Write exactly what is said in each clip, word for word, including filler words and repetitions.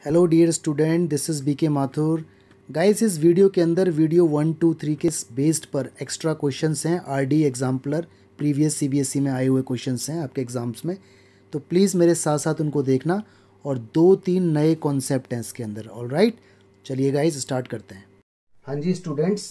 Hello dear student, this is B K Mathur. Guys, इस video के अंदर वीडियो वन टू थ्री के based पर एक्स्ट्रा क्वेश्चंस हैं। आरडी एग्जाम्पलर प्रीवियस सीबीएसई में आए हुए क्वेश्चंस हैं आपके एग्ज़ाम्स में, तो प्लीज़ मेरे साथ साथ उनको देखना। और दो तीन नए कॉन्सेप्ट हैं इसके अंदर। ऑल राइट, चलिए गाइस स्टार्ट करते हैं। हाँ जी स्टूडेंट्स,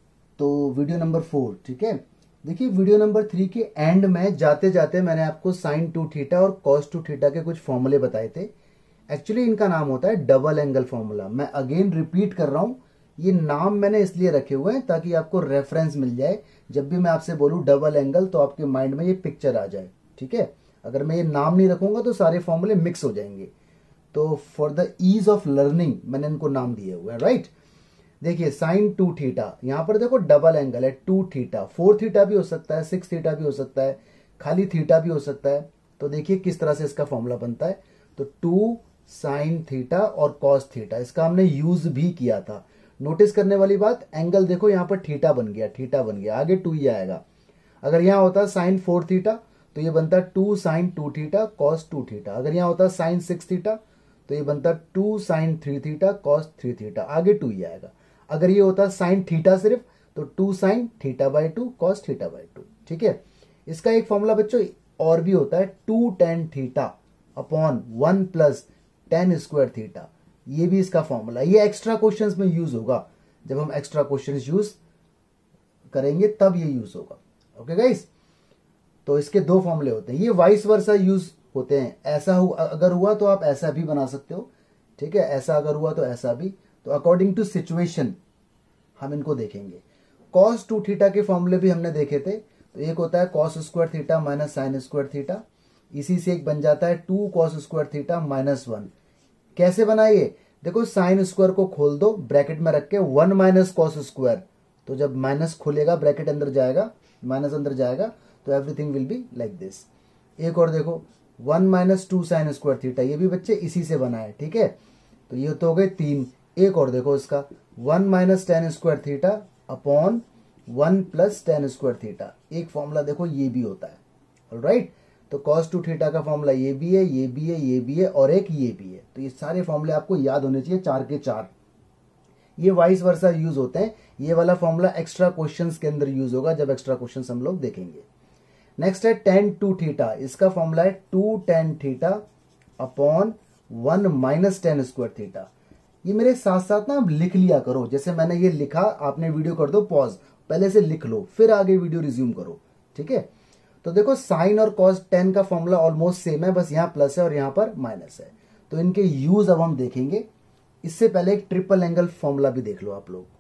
तो वीडियो नंबर फोर, ठीक है। देखिए, वीडियो नंबर थ्री के एंड में जाते जाते मैंने आपको साइन टू थीटा और कॉस टू थीटा के कुछ फॉर्मूले बताए थे। एक्चुअली इनका नाम होता है डबल एंगल फॉर्मूला। मैं अगेन रिपीट कर रहा हूं, ये नाम मैंने इसलिए रखे हुए हैं ताकि आपको रेफरेंस मिल जाए। जब भी मैं आपसे बोलूं डबल एंगल तो आपके माइंड में ये पिक्चर आ जाए, ठीक है। अगर मैं ये नाम नहीं रखूंगा तो सारे फॉर्मूले मिक्स हो जाएंगे। तो for the ease of learning मैंने इनको नाम दिए हुए हैं, राइट। देखिए, साइन टू थीटा, यहां पर देखो डबल एंगल है, टू थीटा, फोर थीटा भी हो सकता है, सिक्स थीटा भी हो सकता है, खाली थीटा भी हो सकता है। तो देखिए किस तरह से इसका फॉर्मूला बनता है। तो टू साइन थीटा और कॉस थीटा, इसका हमने यूज भी किया था। नोटिस करने वाली बात, एंगल देखो यहां पर थीटा बन गया, थीटा बन गया, आगे टू ही आएगा। अगर यहां होता साइन फोर थीटा तो ये बनता two sine two theta cos two theta. अगर यहां होता साइन सिक्स थीटा तो ये बनता two sine three theta cos three theta, आगे टू ही आएगा। अगर ये होता साइन थीटा सिर्फ तो two sine theta by two cos theta by two, ठीक है। इसका एक फॉर्मूला बच्चों और भी होता है, two tan theta upon one plus tan square theta. ये भी इसका फॉर्मूला, ये एक्स्ट्रा क्वेश्चंस में यूज होगा। जब हम एक्स्ट्रा क्वेश्चंस यूज करेंगे तब ये यूज होगा। ओके गाइस, तो इसके दो फॉर्मूले होते हैं, ये वाइस वर्सा यूज होते हैं। ऐसा हु, अगर हुआ तो आप ऐसा भी बना सकते हो, ठीक है। ऐसा अगर हुआ तो ऐसा भी। तो अकॉर्डिंग टू सिचुएशन हम इनको देखेंगे। कॉस टू थीटा के फॉर्मूले भी हमने देखे थे। तो एक होता है cos square theta minus sine square theta. इसी से एक बन जाता है two cos square theta minus one. कैसे बनाइए, देखो साइन स्क्वायर को खोल दो, ब्रैकेट में रख के वन माइनस कॉस स्क्वायर। तो जब माइनस खुलेगा ब्रैकेट अंदर जाएगा, माइनस अंदर जाएगा, तो everything will be like this. एक और देखो, one minus two sine square theta, ये भी बच्चे इसी से बना है, ठीक है। तो ये तो हो गए तीन। एक और देखो इसका, one minus tan square theta upon one plus tan square theta. एक फॉर्मूला देखो ये भी होता है, ऑलराइट। तो कॉस टू थीटा का फॉर्मूला ये भी है, ये भी है, ये भी है और एक ये भी है। तो ये सारे फॉर्मूले आपको याद होने चाहिए, चार के चार। ये वाइस वर्सा यूज होते हैं। ये वाला फॉर्मूला एक्स्ट्रा क्वेश्चंस के अंदर यूज होगा जब एक्स्ट्रा क्वेश्चंस हम लोग देखेंगे। नेक्स्ट है टेन टू थीटा। इसका फॉर्मूला है two tan theta upon one minus tan square theta. ये मेरे साथ साथ ना आप लिख लिया करो। जैसे मैंने ये लिखा, आपने वीडियो कर दो पॉज, पहले से लिख लो, फिर आगे वीडियो रिज्यूम करो, ठीक है। तो देखो साइन और कॉस टेन का फॉर्मूला ऑलमोस्ट सेम है, बस यहां प्लस है और यहां पर माइनस है। तो इनके यूज अब हम देखेंगे। इससे पहले एक ट्रिपल एंगल फॉर्मूला भी देख लो आप लोग।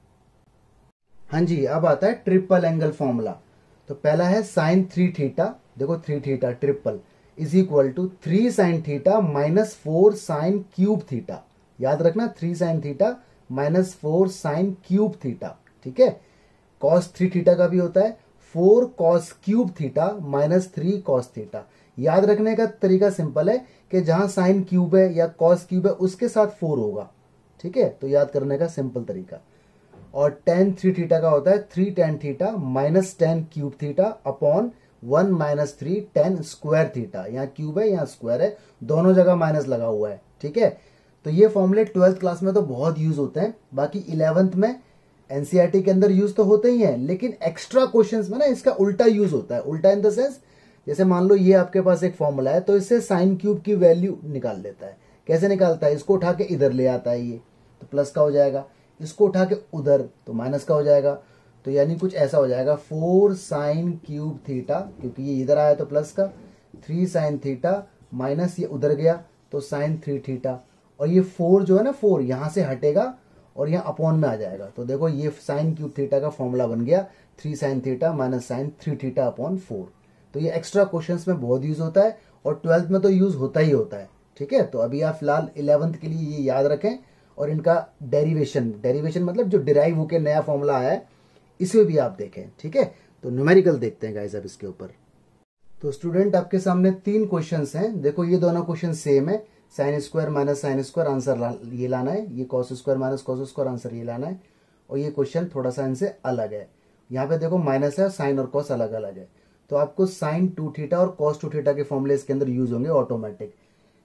हाँ जी, अब आता है ट्रिपल एंगल फॉर्मूला। तो पहला है साइन थ्री थीटा, देखो three theta triple is equal to three sine theta minus four sine cube theta. याद रखना, three sine theta minus four sine cube theta, ठीक है। कॉस थ्री थीटा का भी होता है four cos cube theta minus three cos theta. याद रखने का तरीका सिंपल है कि जहां साइन क्यूब है या कॉस क्यूब है उसके साथ फोर होगा, ठीक है। तो याद करने का सिंपल तरीका। और टेन थ्री थीटा का होता है three tan theta minus tan cube theta upon one minus three tan square theta. यहाँ क्यूब है यहाँ स्क्वायर है, दोनों जगह माइनस लगा हुआ है, ठीक है। तो ये फॉर्मूले ट्वेल्थ क्लास में तो बहुत यूज होते हैं, बाकी इलेवेंथ में एनसीईआरटी के अंदर यूज तो होते ही हैं, लेकिन एक्स्ट्रा क्वेश्चंस में ना इसका उल्टा यूज होता है। उल्टा इन द सेंस, जैसे मान लो ये आपके पास एक फॉर्मूला है, तो इससे साइन क्यूब की वैल्यू निकाल लेता है। कैसे निकालता है, इसको उठा के इधर ले आता है, ये तो प्लस का हो जाएगा, इसको उठा के उधर तो माइनस का हो जाएगा। तो यानी कुछ ऐसा हो जाएगा, फोर साइन क्यूब थीटा, क्योंकि ये इधर आया तो प्लस का, थ्री साइन थीटा माइनस ये उधर गया तो साइन थ्री थीटा। और ये फोर जो है ना, फोर यहां से हटेगा और यहाँ अपॉन में आ जाएगा। तो देखो ये साइन क्यूब थीटा का फॉर्मूला बन गया, three sine theta minus sine three theta upon four. तो ये एक्स्ट्रा क्वेश्चंस में बहुत यूज होता है और ट्वेल्थ में तो यूज होता ही होता है, ठीक है। तो अभी आप फिलहाल इलेवंथ के लिए ये याद रखें। और इनका डेरिवेशन, डेरिवेशन मतलब जो डिराइव होकर नया फॉर्मूला आया है, इसे भी आप देखें, ठीक है। तो न्यूमेरिकल देखते हैं गाइस अब इसके ऊपर। तो स्टूडेंट, आपके सामने तीन क्वेश्चन हैं। देखो ये दोनों क्वेश्चन सेम है, sine square minus sine square, answer ला, ये लाना है। ये cos square minus cos square, answer ये लाना है। और ये क्वेश्चन थोड़ा सा इनसे अलग है, यहाँ पे देखो माइनस है, साइन और कॉस अलग अलग है। तो आपको साइन टू थीटा और कॉस टू थीटा के फॉर्मूले इसके अंदर यूज होंगे ऑटोमेटिक।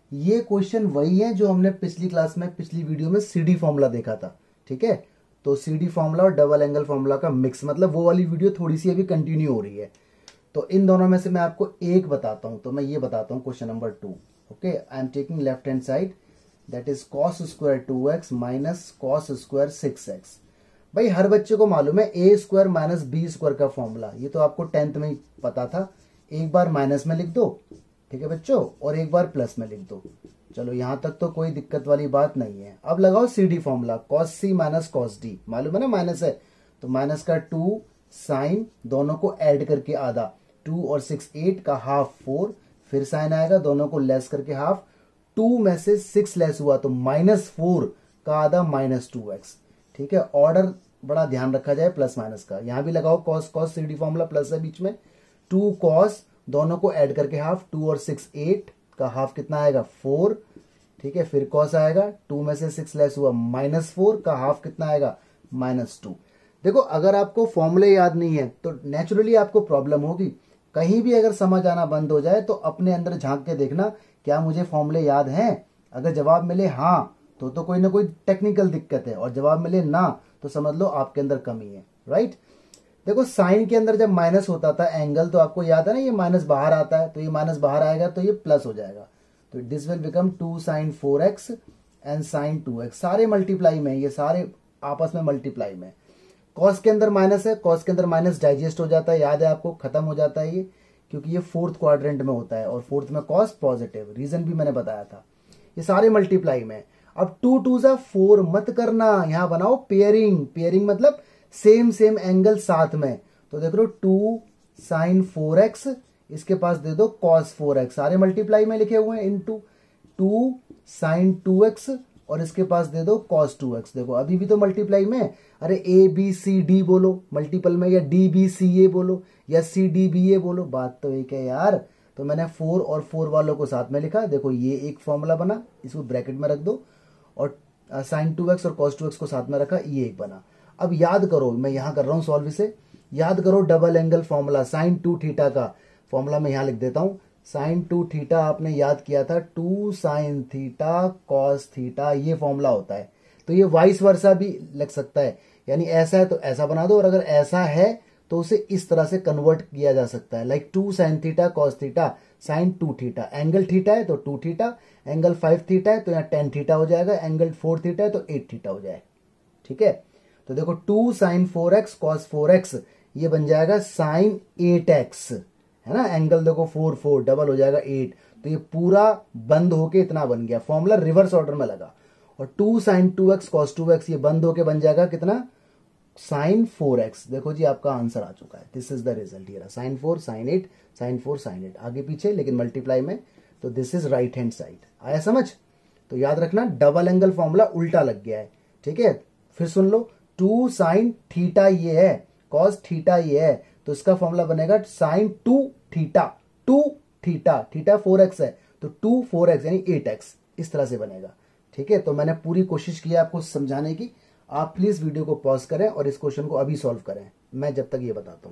ये क्वेश्चन वही है जो हमने पिछली क्लास में पिछली वीडियो में सी डी फॉर्मूला देखा था, ठीक है। तो सी डी फॉर्मूला और डबल एंगल फॉर्मूला का मिक्स, मतलब वो वाली वीडियो थोड़ी सी अभी कंटिन्यू हो रही है। तो इन दोनों में से मैं आपको एक बताता हूं, तो मैं ये बताता हूं question number two. Okay, I am taking left hand side, that is cos square two x minus cos square six x. भाई हर बच्चे को मालूम है ए स्क्वायर माइनस बी स्क्वायर का फॉर्मूला, ये तो आपको टेंथ में ही पता था। एक बार माइनस में लिख दो, ठीक है बच्चों, और एक बार प्लस में लिख दो। चलो यहां तक तो कोई दिक्कत वाली बात नहीं है। अब लगाओ C D formula, cos C minus cos D, मालूम है ना माइनस है, तो माइनस का टू साइन, दोनों को ऐड करके आधा, टू और सिक्स एट का हाफ फोर, फिर साइन आएगा, दोनों को लेस करके हाफ, टू में से सिक्स लेस हुआ तो माइनस फोर का आधा माइनस टू एक्स, ठीक है। ऑर्डर बड़ा ध्यान रखा जाए प्लस माइनस का। यहां भी लगाओ cos cos C D formula, plus है बीच में, टू कॉस, दोनों को ऐड करके हाफ, टू और सिक्स एट का हाफ कितना आएगा फोर, ठीक है। फिर कॉस आएगा, टू में से सिक्स लेस हुआ माइनस फोर का हाफ कितना आएगा माइनस टू। देखो अगर आपको फॉर्मूले याद नहीं है तो नेचुरली आपको प्रॉब्लम होगी। कहीं भी अगर समझ आना बंद हो जाए तो अपने अंदर झांक के देखना, क्या मुझे फॉर्मूले याद हैं। अगर जवाब मिले हाँ तो तो कोई ना कोई टेक्निकल दिक्कत है, और जवाब मिले ना तो समझ लो आपके अंदर कमी है, राइट। देखो साइन के अंदर जब माइनस होता था एंगल, तो आपको याद है ना, ये माइनस बाहर आता है, तो ये माइनस बाहर आएगा तो ये प्लस हो जाएगा, तो this will become two sine four x and sine two x. सारे मल्टीप्लाई में, ये सारे आपस में मल्टीप्लाई में। कॉस के अंदर माइनस है, कॉस के अंदर माइनस डाइजेस्ट हो जाता है, याद है आपको, खत्म हो जाता है ये, क्योंकि ये फोर्थ क्वाड्रेंट में होता है और फोर्थ में कॉस पॉजिटिव, रीजन भी मैंने बताया था। ये सारे मल्टीप्लाई में। अब टू टू जा फोर मत करना, यहां बनाओ पेयरिंग। पेयरिंग मतलब सेम सेम एंगल साथ में, तो देख लो टू साइन फोर एक्स, इसके पास दे दो कॉस फोर एक्स, सारे मल्टीप्लाई में लिखे हुए हैं, into two sine two x, और इसके पास दे दो कॉस टू एक्स। देखो अभी भी तो मल्टीप्लाई में, अरे ए बी सी डी बोलो मल्टीपल में, या डी बी सी ए बोलो, या सी डी बी ए बोलो, बात तो एक है यार। तो मैंने फोर और फोर वालों को साथ में लिखा, देखो ये एक फॉर्मूला बना, इसको ब्रैकेट में रख दो, और साइन टू एक्स और कॉस टू एक्स को साथ में रखा, ये एक बना। अब याद करो, मैं यहां कर रहा हूं सॉल्व इसे, याद करो double angle formula, sine two theta का फॉर्मूला मैं यहां लिख देता हूं। साइन टू थीटा आपने याद किया था, two sine theta cos theta, ये फॉर्मूला होता है। तो ये वाइस वर्सा भी लग सकता है, यानी ऐसा है तो ऐसा बना दो, और अगर ऐसा है तो उसे इस तरह से कन्वर्ट किया जा सकता है, like two sine theta cos theta sine two theta. Angle theta है तो two theta, angle five theta है तो यहाँ टेन थीटा हो जाएगा, एंगल फोर थीटा है तो एट थीटा हो जाएगा, ठीक है। तो देखो two sine four x cos four x, ये बन जाएगा साइन एट एक्स, है ना। एंगल देखो फोर फोर डबल हो जाएगा एट, तो ये पूरा बंद होके इतना बन गया, फॉर्मूला रिवर्स ऑर्डर में लगा। और two sine two x cos two x, ये बंद होके बन जाएगा कितना, साइन फोर एक्स। देखो जी आपका आंसर आ चुका है, दिस इज द रिजल्ट। ये sine four sine eight sine four sine eight, आगे पीछे लेकिन मल्टीप्लाई में, तो this is right hand side. आया समझ। तो याद रखना डबल एंगल फॉर्मूला उल्टा लग गया है, ठीक है। फिर सुन लो, टू साइन थीटा ये है, कॉस थीटा ये है, तो इसका फॉर्मूला बनेगा sine two theta, two theta, theta four x है तो टू फोर एक्स यानी एट एक्स, इस तरह से बनेगा, ठीक है। तो मैंने पूरी कोशिश की आपको समझाने की, आप प्लीज वीडियो को पॉज करें और इस क्वेश्चन को अभी सॉल्व करें, मैं जब तक ये बताता हूं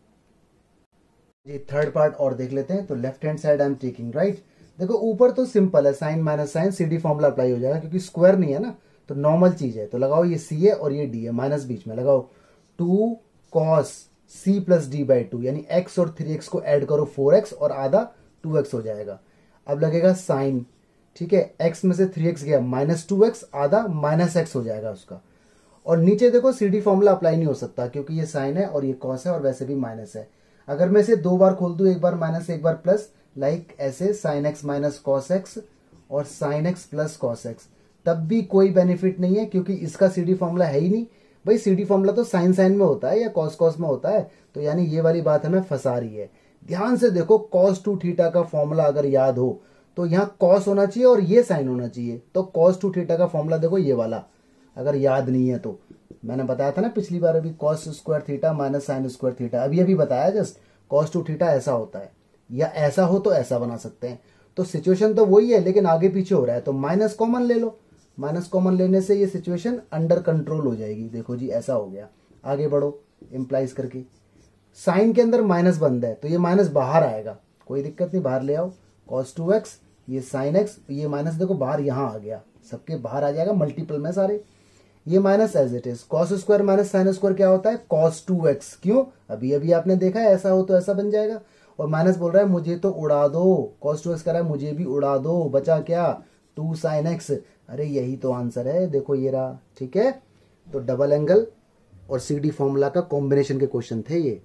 जी। थर्ड पार्ट और देख लेते हैं। तो left hand side I am taking right. देखो ऊपर तो सिंपल है, sine minus sine, C D formula apply हो जाएगा, क्योंकि स्क्वायर नहीं है ना, तो नॉर्मल चीज है। तो लगाओ ये सी है और ये डी है, माइनस बीच में लगाओ, two cos C plus D by two, यानी एक्स और थ्री एक्स को ऐड करो, फोर एक्स और आधा टू एक्स हो जाएगा। अब लगेगा साइन, ठीक है, एक्स में से थ्री एक्स गया, माइनस टू एक्स, आधा माइनस एक्स हो जाएगा उसका। और नीचे देखो सी डी फॉर्मूला अप्लाई नहीं हो सकता, क्योंकि ये साइन है और ये कॉस है और वैसे भी माइनस है। अगर मैं इसे दो बार खोल दूं, एक बार माइनस एक बार प्लस, लाइक ऐसे sine x minus cos x और sine x plus cos x, तब भी कोई बेनिफिट नहीं है, क्योंकि इसका सी डी फॉर्मूला है ही नहीं। भाई सी डी फॉर्मूला तो साइन साइन में होता है या कॉस कॉस में होता है, तो यानी ये वाली बात हमें फंसा रही है। ध्यान से देखो, कॉस टू थीटा का फॉर्मूला अगर याद हो तो यहाँ कॉस होना चाहिए और ये साइन होना चाहिए, तो कॉस टू थीटा का फॉर्मूला देखो ये वाला, अगर याद नहीं है तो। मैंने बताया था ना पिछली बार, अभी cos square theta minus sine square theta, अभी अभी बताया जस्ट, कॉस टू थीटा ऐसा होता है, या ऐसा हो तो ऐसा बना सकते हैं। तो सिचुएशन तो वही है, लेकिन आगे पीछे हो रहा है, तो माइनस कॉमन ले लो। माइनस कॉमन लेने से ये सिचुएशन अंडर कंट्रोल हो जाएगी। देखो जी ऐसा हो गया, आगे बढ़ो इंप्लाइज करके। साइन के अंदर माइनस बंद है तो ये माइनस बाहर आएगा, कोई दिक्कत नहीं, बाहर ले आओ। कॉस टू एक्स ये साइन एक्स, ये माइनस देखो बाहर यहाँ आ गया, सबके बाहर आ जाएगा मल्टीपल में सारे, ये minus as it is. Cos square minus sine square क्या होता है, कॉस टू एक्स। क्यों, अभी अभी आपने देखा है, ऐसा हो तो ऐसा बन जाएगा। और माइनस बोल रहा है मुझे तो उड़ा दो, कॉस टू एक्स कर रहा है मुझे भी उड़ा दो, बचा क्या, टू साइन एक्स। अरे यही तो आंसर है, देखो ये रहा, ठीक है। तो डबल एंगल और सी डी फॉर्मूला का कॉम्बिनेशन के क्वेश्चन थे ये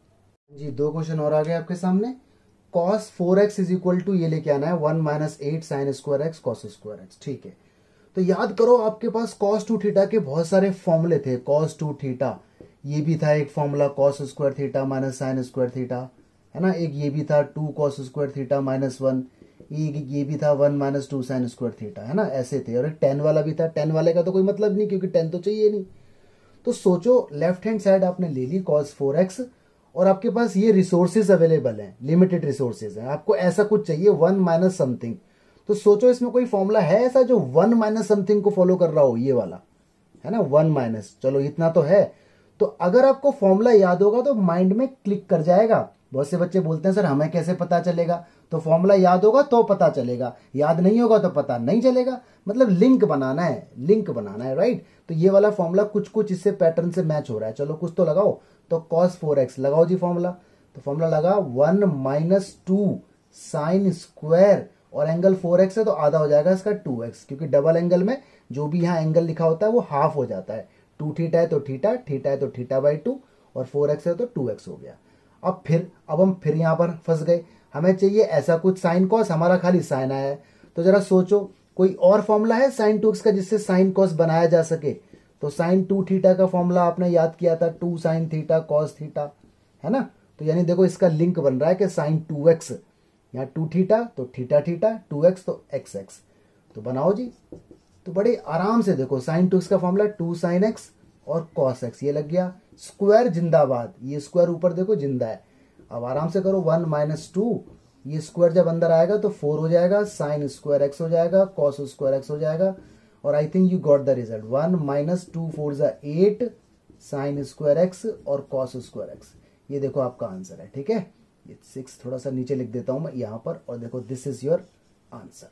जी। दो क्वेश्चन और आ गए आपके सामने। Cos four x is equal to, ये लेके आना है one minus eight sine square x cos square x, ठीक है। तो याद करो आपके पास कॉस टू थीटा के बहुत सारे फॉर्मूले थे। कॉस टू थीटा, ये भी था एक formula, cos square theta minus sine square theta, है ना। एक ये भी था two cos square theta minus one, ये ये भी था one minus two sine square theta, है ना, ऐसे थे। और एक टेन वाला भी था, टेन वाले का तो कोई मतलब नहीं क्योंकि टेन तो चाहिए नहीं। तो सोचो लेफ्ट हैंड साइड आपने ले ली कॉस फोर एक्स, और आपके पास ये रिसोर्सेज अवेलेबल हैं, लिमिटेड रिसोर्सेज हैं, आपको ऐसा कुछ चाहिए वन माइनस समथिंग। तो सोचो इसमें कोई फॉर्मूला है ऐसा जो वन माइनस समथिंग को फॉलो कर रहा हो, ये वाला, है ना, वन माइनस, चलो इतना तो है। तो अगर आपको फॉर्मूला याद होगा तो माइंड में क्लिक कर जाएगा। बहुत से बच्चे बोलते हैं सर हमें कैसे पता चलेगा, तो फॉर्मूला याद होगा तो पता चलेगा, याद नहीं होगा तो पता नहीं चलेगा। मतलब लिंक बनाना है, लिंक बनाना है, राइट। तो ये वाला फॉर्मूला कुछ कुछ इससे पैटर्न से मैच हो रहा है, चलो कुछ तो लगाओ। तो कॉस फोर एक्स लगाओ जी फॉर्मूला, तो फॉर्मूला लगा one minus two sine square, और एंगल फोर एक्स है तो आधा हो जाएगा इसका टू एक्स, क्योंकि डबल एंगल में जो भी यहाँ एंगल लिखा होता है वो हाफ हो जाता है। टू थीटा है तो थीटा, थीटा है तो थीटा बाई टू, और फोर एक्स है तो टू एक्स हो गया। अब फिर अब हम फिर यहाँ पर फंस गए, हमें चाहिए ऐसा कुछ साइन कॉस, हमारा खाली साइन आया है। तो जरा सोचो कोई और फॉर्मूला है साइन टू एक्स का जिससे साइन कॉस बनाया जा सके। तो साइन टू थीटा का फॉर्मूला आपने याद किया था, two sine theta cos theta, है ना। तो यानी देखो इसका लिंक बन रहा है कि साइन टू एक्स, यहाँ टू थीटा तो थीटा थीटा, टू एक्स तो एक्स एक्स, तो बनाओ जी। तो बड़े आराम से देखो साइन टू एक्स का फॉर्मूला टू साइन एक्स और कॉस एक्स, ये लग गया। स्क्वायर जिंदाबाद, ये स्क्वायर ऊपर देखो जिंदा है। अब आराम से करो, वन माइनस टू, ये स्क्वायर जब अंदर आएगा तो फोर हो जाएगा, साइन स्क्वायर एक्स हो जाएगा, कॉस स्क्वायर एक्स हो जाएगा। और I think you got the result, one minus two four जा एट साइन स्क्वायर एक्स और कॉस स्क्वायर एक्स, ये देखो आपका आंसर है, ठीक है। ये सिक्स थोड़ा सा नीचे लिख देता हूं मैं यहाँ पर, और देखो दिस इज योर आंसर।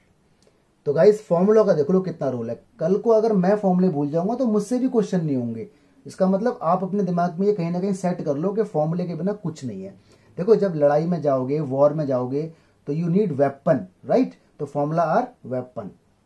तो गाइस फॉर्मूला का देख लो कितना रोल है। कल को अगर मैं फॉर्मूले भूल जाऊंगा तो मुझसे भी क्वेश्चन नहीं होंगे। इसका मतलब आप अपने दिमाग में ये कहीं ना कहीं सेट कर लो कि फॉर्मूले के बिना कुछ नहीं है। देखो जब लड़ाई में जाओगे, वॉर में जाओगे, तो यू नीड वेपन, राइट। तो फॉर्मूला आर वेपन।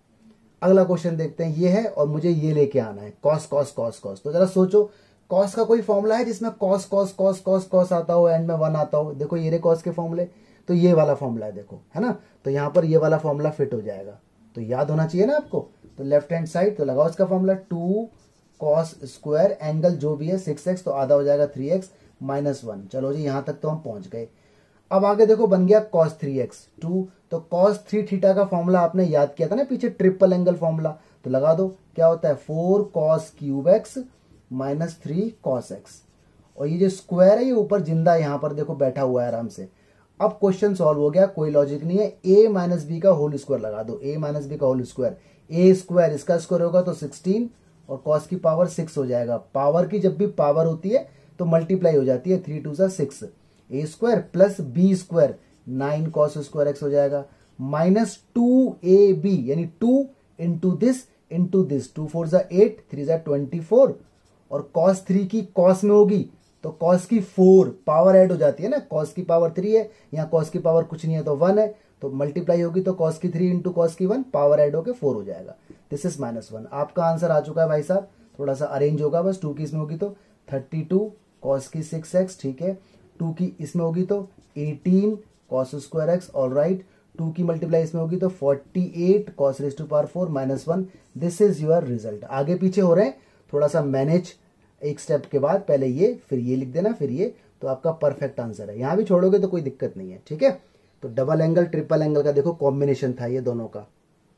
अगला क्वेश्चन देखते हैं, ये है और मुझे ये लेके आना है, कॉस कॉस कॉस कॉस। तो जरा सोचो कॉस का कोई फॉर्मूला है जिसमें cos cos cos cos cos आता हो, एंड में वन आता हो। देखो ये रे कॉस के फॉर्मूले, तो ये वाला फॉर्मूला है देखो, है ना। तो यहाँ पर ये वाला फॉर्मूला फिट हो जाएगा, तो याद होना चाहिए ना आपको। तो लेफ्ट हैंड साइड तो लगाओ इसका formula, two cos square, angle जो भी है सिक्स एक्स, तो आधा हो जाएगा थ्री एक्स माइनस वन। चलो जी यहाँ तक तो हम पहुंच गए। अब आगे देखो बन गया कॉस थ्री एक्स टू, तो कॉस थ्री थीटा का फॉर्मूला आपने याद किया था ना पीछे, ट्रिपल एंगल फॉर्मूला। तो लगा दो, क्या होता है, four cos cube x minus three cos x. और ये जो स्क्वायर है ये ऊपर जिंदा यहाँ पर देखो बैठा हुआ है आराम से। अब क्वेश्चन सॉल्व हो गया, कोई लॉजिक नहीं है। ए माइनस बी का होल स्क्वायर लगा दो, ए माइनस बी का होल स्क्वायर, ए स्क्वायर इसका स्क्वायर होगा तो सिक्सटीन, और कॉस की पावर सिक्स हो जाएगा। पावर की जब भी पावर होती है तो मल्टीप्लाई हो जाती है, थ्री टू सा six, a square plus b square, nine cos square x हो जाएगा, माइनस टू ए बी, यानी two into this into this, two four जा एट, थ्री जा ट्वेंटी फोर, और कॉस थ्री की कॉस में होगी तो कॉस की फोर, पावर ऐड हो जाती है ना, कॉस की पावर थ्री है, यहाँ कॉस की पावर कुछ नहीं है तो वन है, तो मल्टीप्लाई होगी तो कॉस की थ्री इंटू कॉस की वन, पावर ऐड होकर फोर हो जाएगा। This is minus one. आपका आंसर आ चुका है भाई साहब, थोड़ा सा अरेंज होगा बस, टू की इसमें होगी तो थर्टी टू कॉस की सिक्स एक्स, ठीक है, टू की इसमें होगी तो eighteen cos square x, all right, two की मल्टीप्लाई इसमें होगी तो forty eight cos raise two power four minus one. This is your result. आगे पीछे हो रहे हैं, थोड़ा सा मैनेज, एक स्टेप के बाद पहले ये फिर ये लिख देना फिर ये, तो आपका परफेक्ट आंसर है। यहां भी छोड़ोगे तो कोई दिक्कत नहीं है, ठीक है। तो डबल एंगल ट्रिपल एंगल का देखो कॉम्बिनेशन था ये दोनों का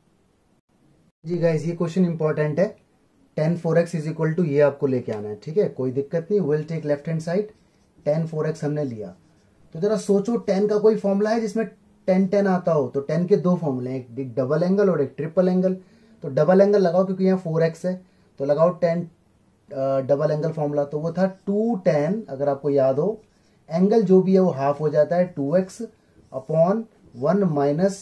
जी। गाइस ये क्वेश्चन इंपॉर्टेंट है, tan four x is equal to, ये आपको लेके आना है, ठीक है, कोई दिक्कत नहीं। Will take left hand side, tan four x हमने लिया। तो जरा सोचो टेन का कोई फॉर्मूला है जिसमें टेन टेन आता हो। तो टेन के दो फॉर्मूले हैं, एक डबल एंगल और एक ट्रिपल एंगल। तो डबल एंगल लगाओ क्योंकि यहाँ फोर एक्स है, तो लगाओ टेन डबल एंगल फॉर्मूला, तो वो था टू टेन, अगर आपको याद हो, एंगल जो भी है वो हाफ हो जाता है two x upon one minus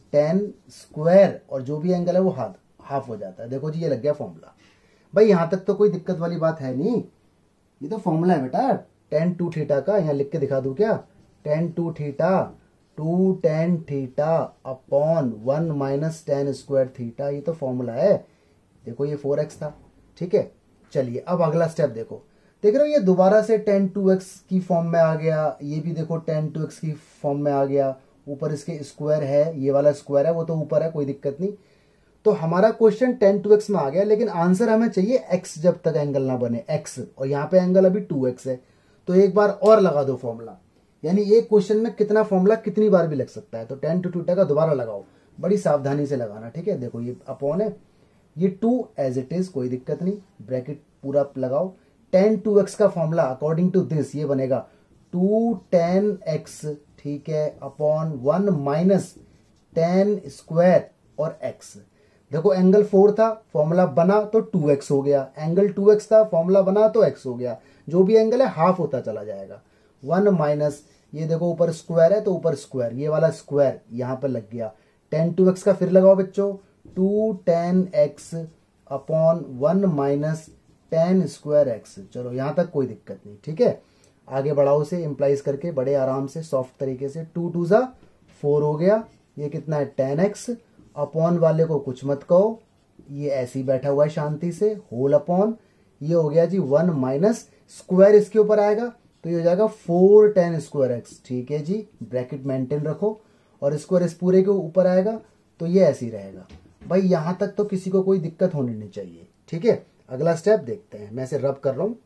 tan square और जो भी एंगल है वो हाफ हाफ हो जाता है। देखो जी ये लग गया फॉर्मूला। भाई यहाँ तक तो कोई दिक्कत वाली बात है नहीं, ये तो फॉर्मूला है बेटा टेन टू थीटा का। यहाँ लिख के दिखा दूं क्या, tan two theta two tan theta upon one minus tan square theta, ये तो फॉर्मूला है। देखो ये फोर एक्स था, ठीक है। चलिए अब अगला स्टेप देखो, देख रहे हो ये दोबारा से टेन टू एक्स की फॉर्म में आ गया, ये भी देखो टेन टू एक्स की फॉर्म में आ गया, ऊपर इसके स्क्वायर है, ये वाला स्क्वायर है वो तो ऊपर है, कोई दिक्कत नहीं। तो हमारा क्वेश्चन टेन टू एक्स में आ गया, लेकिन आंसर हमें चाहिए x जब तक एंगल ना बने x, और यहाँ पे एंगल अभी टू एक्स है। तो एक बार और लगा दो फॉर्मूला, यानी एक क्वेश्चन में कितना फॉर्मूला कितनी बार भी लग सकता है। तो टेन टू थीटा का दोबारा लगाओ, बड़ी सावधानी से लगाना, ठीक है। देखो ये अपॉन है, ये टू एज इट इज, कोई दिक्कत नहीं, ब्रैकेट पूरा लगाओ। टेन टू एक्स का फॉर्मूला अकॉर्डिंग टू दिस ये बनेगा टू टेन एक्स, ठीक है, upon one minus tan square और x। देखो एंगल फोर था, फॉर्मूला बना तो टू एक्स हो गया, एंगल टू एक्स था, फॉर्मूला बना तो x हो गया, जो भी एंगल है हाफ होता चला जाएगा। वन माइनस, ये देखो ऊपर स्क्वायर है तो ऊपर स्क्वायर, ये वाला स्क्वायर यहां पर लग गया। टेन टू एक्स का फिर लगाओ बच्चों, two tan x upon one minus tan square x. चलो यहां तक कोई दिक्कत नहीं, ठीक है। आगे बढ़ाओ से इंप्लाइज करके बड़े आराम से सॉफ्ट तरीके से, टू टू जा फोर हो गया, ये कितना है टेन एक्स, अपॉन वाले को कुछ मत कहो, ये ऐसे ही बैठा हुआ है शांति से, होल अपॉन, ये हो गया जी वन माइनस स्क्वायर इसके ऊपर आएगा तो ये हो जाएगा फोर टेन स्क्वायर एक्स, ठीक है जी। ब्रैकेट मेंटेन रखो और स्क्वायर इस पूरे के ऊपर आएगा तो ये ऐसे ही रहेगा। भाई यहां तक तो किसी को कोई दिक्कत होनी नहीं चाहिए, ठीक है। अगला स्टेप देखते हैं, मैं इसे रब कर रहा हूं।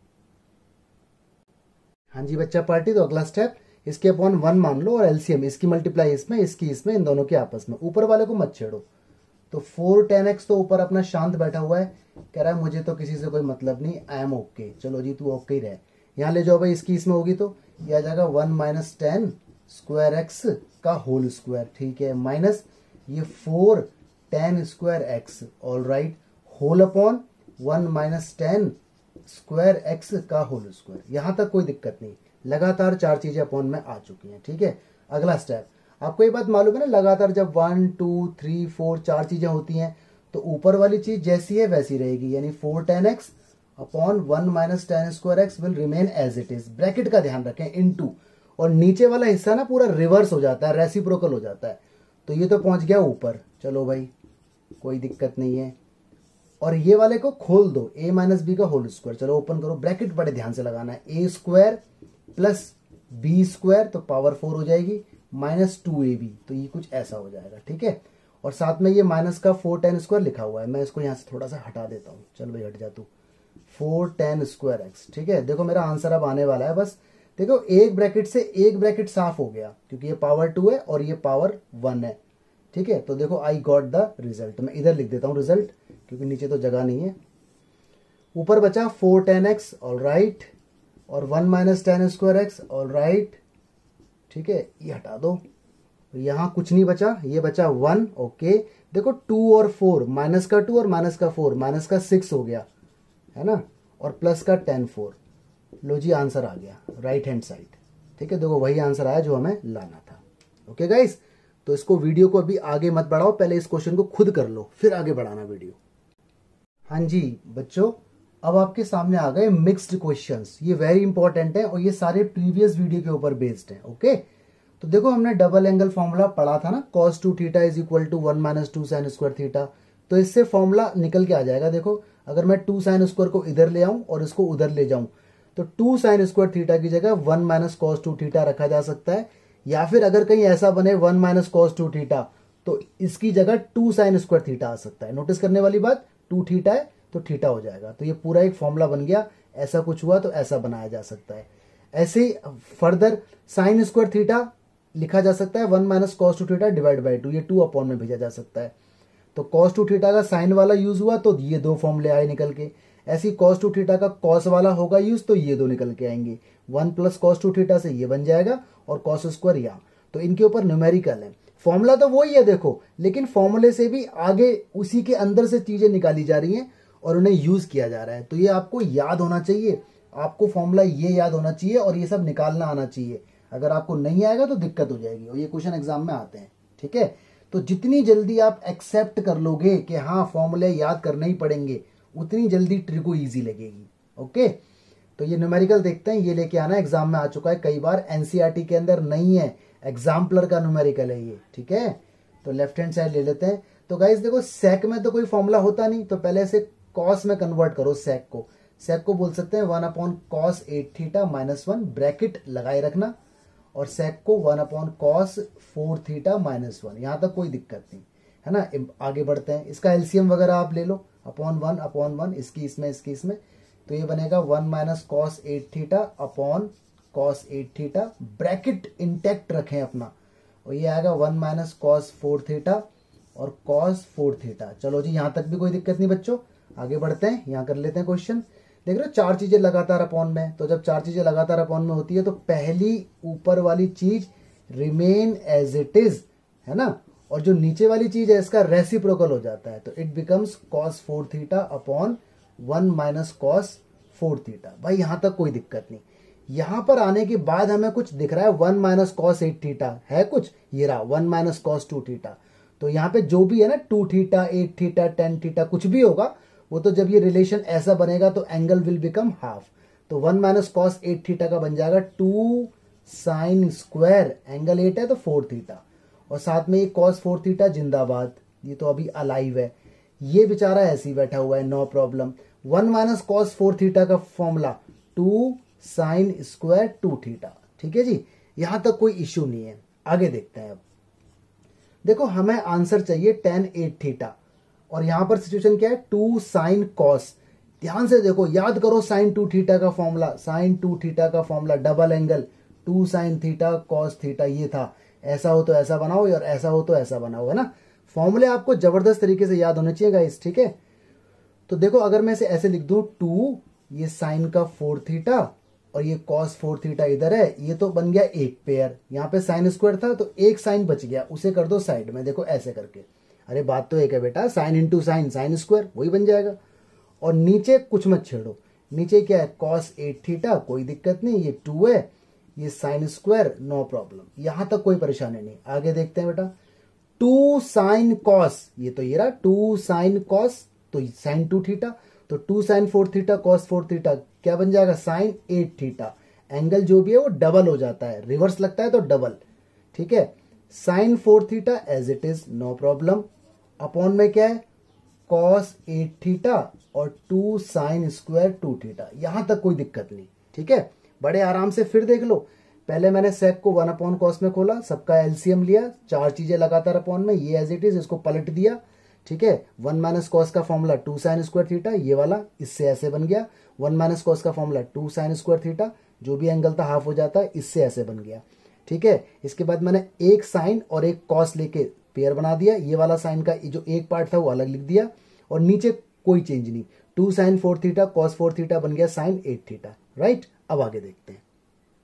हाँ जी बच्चा पार्टी, तो अगला स्टेप इसके अपॉन वन मान लो और एलसीएम इसकी मल्टीप्लाई इसमें, इसकी इसमें, इन दोनों के आपस में, ऊपर वाले को मत छेड़ो। तो फोर टेन एक्स तो ऊपर अपना शांत बैठा हुआ है, कह रहा है मुझे तो किसी से कोई मतलब नहीं, आई एम ओके। चलो जी तू ओके ही रहे, यहाँ ले जाओ भाई, इसकी इसमें होगी तो यह आ जाएगा one minus tan square x का होल स्क्वायर, ठीक है, माइनस ये four tan square x, all right, whole upon one minus tan square x का होल स्क्वायर। यहां तक कोई दिक्कत नहीं, लगातार चार चीजें अपॉन में आ चुकी हैं, ठीक है। अगला स्टेप, आपको ये बात मालूम है ना, लगातार जब वन टू थ्री फोर चार चीजें होती हैं तो ऊपर वाली चीज जैसी है वैसी रहेगी, यानी four tan x upon one minus tan square x will remain as it is. Bracket का ध्यान रखें, इनटू, और नीचे वाला हिस्सा ना पूरा रिवर्स हो जाता है, रेसिप्रोकल हो जाता है। तो ये तो पहुंच गया ऊपर, चलो भाई कोई दिक्कत नहीं है। और ये वाले को खोल दो, ए माइनस बी का होल स्क्वायर, चलो ओपन करो, ब्रैकेट बड़े ध्यान से लगाना है, ए स्क्वायर प्लस बी स्क्वायर तो पावर फोर हो जाएगी, माइनस टू ए बी, तो ये कुछ ऐसा हो जाएगा, ठीक है। और साथ में ये माइनस का फोर टेन स्क्वायर लिखा हुआ है, मैं इसको यहां से थोड़ा सा हटा देता हूं, चल भाई हट जा तू, फोर टेन स्क्वायर एक्स, ठीक है। देखो मेरा आंसर अब आने वाला है, बस देखो एक ब्रैकेट से एक ब्रैकेट साफ हो गया क्योंकि ये पावर टू है और ये पावर वन है, ठीक है। तो देखो आई गॉट द रिजल्ट, मैं इधर लिख देता हूं रिजल्ट क्योंकि नीचे तो जगह नहीं है। ऊपर बचा four tan x, all right, और one minus tan square x, all right, ठीक है। ये हटा दो, यहां कुछ नहीं बचा, ये बचा वन, ओके। देखो टू और फोर, माइनस का टू और माइनस का फोर, माइनस का सिक्स हो गया है ना, और प्लस का टेन फोर, लो जी आंसर आ गया राइट हैंड साइड, ठीक है। देखो वही आंसर आया जो हमें लाना था, ओके गाइस। तो इसको वीडियो को अभी आगे मत बढ़ाओ, पहले इस क्वेश्चन को खुद कर लो फिर आगे बढ़ाना वीडियो। हाँ जी बच्चों, अब आपके सामने आ गए मिक्स्ड क्वेश्चंस, ये वेरी इंपॉर्टेंट है और ये सारे प्रीवियस वीडियो के ऊपर बेस्ड है, ओके। तो देखो हमने डबल एंगल फॉर्मूला पढ़ा था ना, cos two theta is equal to one minus two sine square theta, तो इससे फॉर्मूला निकल के आ जाएगा। देखो अगर मैं टू साइन स्क्वायर को इधर ले आऊं और इसको उधर ले जाऊं तो टू साइन स्क्वायर थीटा की जगह one minus cos two theta रखा जा सकता है, या फिर अगर कहीं ऐसा बने one minus cos two theta तो इसकी जगह टू साइन स्क्वायर थीटा आ सकता है। नोटिस करने वाली बात, टू थीटा है तो थीटा हो जाएगा, तो ये पूरा एक फॉर्मूला बन गया। ऐसा कुछ हुआ तो ऐसा बनाया जा सकता है। ऐसे ही फर्दर साइन स्क्वायर थीटा लिखा जा सकता है one minus cos two theta divide by two, ये टू अपॉन में भेजा जा सकता है। तो कॉस टू थीटा का साइन वाला यूज हुआ तो ये दो फॉर्मूले आए निकल के। ऐसे ही कॉस टू थीटा का कॉस वाला होगा यूज तो ये दो निकल के आएंगे, one plus cos two theta से ये बन जाएगा और कॉस स्क्वायर यहाँ, तो इनके ऊपर न्यूमेरिकल है। फॉर्मूला तो वही है देखो, लेकिन फॉर्मूले से भी आगे उसी के अंदर से चीजें निकाली जा रही हैं और उन्हें यूज किया जा रहा है। तो ये आपको याद होना चाहिए, आपको फॉर्मूला ये याद होना चाहिए और ये सब निकालना आना चाहिए। अगर आपको नहीं आएगा तो दिक्कत हो जाएगी और ये क्वेश्चन एग्जाम में आते हैं, ठीक है। तो जितनी जल्दी आप एक्सेप्ट कर लोगे कि हाँ फॉर्मूले याद करने ही पड़ेंगे, उतनी जल्दी ट्रिक को ईजी लगेगी। ओके, तो ये न्यूमेरिकल देखते हैं, ये लेके आना एग्जाम में आ चुका है कई बार, एनसीईआरटी के अंदर नहीं है, एग्जाम्पलर का न्यूमेरिकल है ये। ठीक है, तो लेफ्ट हैंड साइड ले लेते हैं। तो गाइस देखो सेक में तो कोई फॉर्मूला होता नहीं, तो पहले से कॉस में कन्वर्ट करो सेक को। सेक को बोल सकते हैं one upon cos eight theta minus one, bracket लगाए रखना, और सेक को one upon cos four theta minus one. यहां तक कोई दिक्कत नहीं है ना। आगे बढ़ते हैं, इसका एलसीएम वगैरह आप ले लो, अपॉन वन अपॉन वन, इसकी इसमें इसकी इसमें, तो ये बनेगा one minus cos eight theta upon cos eight theta, bracket intact रखें अपना, और ये आएगा one minus cos four theta और कॉस फोर थीटा। चलो जी, यहां तक भी कोई दिक्कत नहीं बच्चों। आगे बढ़ते हैं, यहां कर लेते हैं क्वेश्चन। देख रहे हो चार चीजें लगातार अपॉन में, तो जब चार चीजें लगातार अपॉन में होती है तो पहली ऊपर वाली चीज रिमेन एज इट इज, है ना, और जो नीचे वाली चीज है इसका रेसिप्रोकल हो जाता है, तो it becomes cos four theta upon one minus cos four theta. भाई यहां तक कोई दिक्कत नहीं। यहां पर आने के बाद हमें कुछ दिख रहा है one minus cos eight theta है कुछ, ये रहा one minus cos two theta. तो यहाँ पे जो भी है ना two theta eight theta tan theta कुछ भी होगा, वो तो जब ये रिलेशन ऐसा बनेगा तो एंगल विल बिकम हाफ। तो one minus cos eight theta का बन जाएगा two sine square, angle eight है तो फोर थीटा, और साथ में ये कॉस फोर थीटा जिंदाबाद, ये तो अभी अलाइव है, ये बेचारा ऐसे ही बैठा हुआ है, no problem. One minus cos four theta का formula two sine square two theta. ठीक है जी, यहां तक कोई इश्यू नहीं है। आगे देखते हैं। अब देखो हमें आंसर चाहिए टेन एट थीटा, और यहां पर सिचुएशन क्या है, टू साइन कॉस। ध्यान से देखो, याद करो साइन टू थीटा का फॉर्मूला, साइन टू थीटा का formula double angle two sine theta cos theta, ये था। ऐसा हो तो ऐसा बनाओ और ऐसा हो तो ऐसा बनाओ, है ना। फॉर्मूले आपको जबरदस्त तरीके से याद होने चाहिए गाइस। ठीक है, तो देखो अगर मैं इसे ऐसे लिख दूं, टू ये साइन का फोर थीटा और ये कॉस फोर थीटा इधर है, ये तो बन गया एक पेयर। यहाँ पे साइन स्क्वायर था तो एक साइन बच गया, उसे कर दो साइड में, देखो ऐसे करके। अरे बात तो एक है बेटा, sine into sine sine square, वही बन जाएगा। और नीचे कुछ मत छेड़ो, नीचे क्या है कॉस एट थीटा, कोई दिक्कत नहीं, ये टू है, ये साइन स्क्वायर, नो प्रॉब्लम, यहां तक कोई परेशानी नहीं। आगे देखते हैं बेटा, टू साइन कॉस, ये तो ये रहा टू साइन कॉस, तो साइन टू थीटा, तो two sine four theta cos four theta क्या बन जाएगा, साइन एट थीटा। एंगल जो भी है वो डबल हो जाता है, रिवर्स लगता है तो डबल। ठीक है, sine four theta as it is, no problem. Upon में क्या है कॉस एट थीटा और two sine square two theta, यहां तक कोई दिक्कत नहीं। ठीक है, बड़े आराम से फिर देख लो। पहले मैंने सेक को वन अपॉन कॉस में खोला, सबका एलसीएम लिया, चार चीजें लगातार अपॉन में, ये एज इट इज, इसको पलट दिया। ठीक है, वन माइनस कॉस का formula two sine square theta, ये वाला इससे ऐसे बन गया। वन माइनस कॉस का formula two sine square theta, जो भी एंगल था हाफ हो जाता है, इससे ऐसे बन गया। ठीक है, इसके बाद मैंने एक साइन और एक कॉस लेके पेयर बना दिया, ये वाला साइन का जो एक पार्ट था वो अलग लिख दिया, और नीचे कोई चेंज नहीं, two sine four theta cos four theta बन गया साइन एट थीटा। राइट, अब आगे देखते हैं।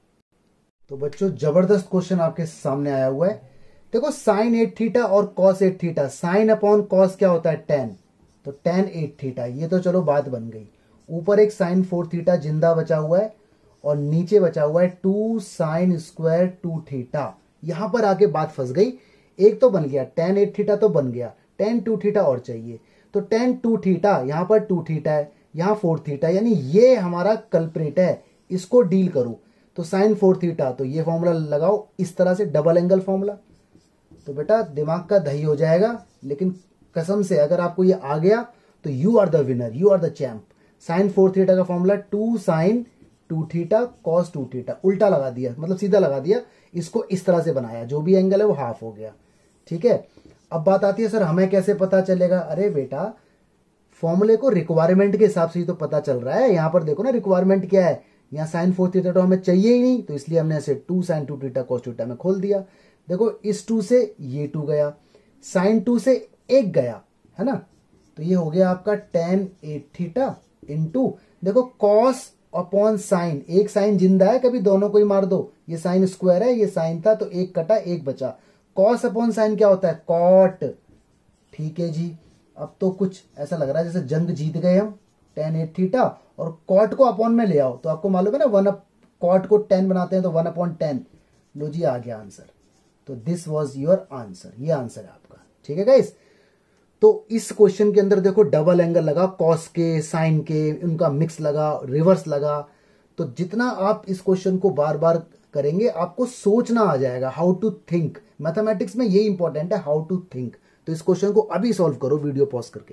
तो बच्चों जबरदस्त क्वेश्चन आपके सामने आया हुआ है। देखो साइन एट थीटा और cos eight theta, sine upon cos क्या होता है टेन, तो टेन एट थीटा, ये तो चलो बात बन गई। ऊपर एक साइन फोर थीटा जिंदा बचा हुआ है और नीचे बचा हुआ है two sine square two theta. यहां पर आके बात फंस गई, एक तो बन गया टेन एट थीटा तो बन गया, टेन टू थीटा और चाहिए, तो टेन टू थीटा, यहां पर टू थीटा है, यहां फोर थीटा, यानी ये हमारा कल्प्रेट है, इसको डील करूं। तो साइन फोर थीटा, तो ये फॉर्मूला लगाओ इस तरह से, डबल एंगल फॉर्मूला। तो बेटा दिमाग का दही हो जाएगा, लेकिन कसम से अगर आपको ये आ गया तो you are the winner, you are the champ. Sine four theta का formula two sine two theta cos two theta, उल्टा लगा दिया, मतलब सीधा लगा दिया, इसको इस तरह से बनाया, जो भी एंगल है वो हाफ हो गया। ठीक है, अब बात आती है सर हमें कैसे पता चलेगा। अरे बेटा फॉर्मूले को रिक्वायरमेंट के हिसाब से ही तो पता चल रहा है। यहां पर देखो ना रिक्वायरमेंट क्या है, यहाँ साइन फोर थीटा तो हमें चाहिए ही नहीं, तो इसलिए हमने ऐसे two sine two theta cos theta में खोल दिया। देखो इस टू से ये टू गया, साइन टू से एक गया, है ना, तो ये हो गया आपका टेन एट थीटा इंटू, देखो कॉस अपॉन साइन, एक साइन जिंदा है, कभी दोनों को ही मार दो, ये साइन स्क्वायर है, ये साइन था तो एक कटा एक बचा, कॉस अपॉन साइन क्या होता है कॉट। ठीक है जी, अब तो कुछ ऐसा लग रहा है जैसे जंग जीत गए हम। टेन एट थीटा और कॉट को अपॉन में ले आओ, तो आपको मालूम है ना वन कॉट को टेन बनाते हैं तो वन अपॉन टेन, लो जी आ गया आंसर। तो दिस वॉज योर आंसर, ये आंसर है आपका। ठीक है गाइस। तो इस क्वेश्चन के अंदर देखो डबल एंगल लगा, कॉस के, साइन के, उनका मिक्स लगा, रिवर्स लगा। तो जितना आप इस क्वेश्चन को बार बार करेंगे आपको सोचना आ जाएगा, हाउ टू थिंक। मैथमेटिक्स में ये इंपॉर्टेंट है, हाउ टू थिंक। तो इस क्वेश्चन को अभी सॉल्व करो वीडियो पॉज करके।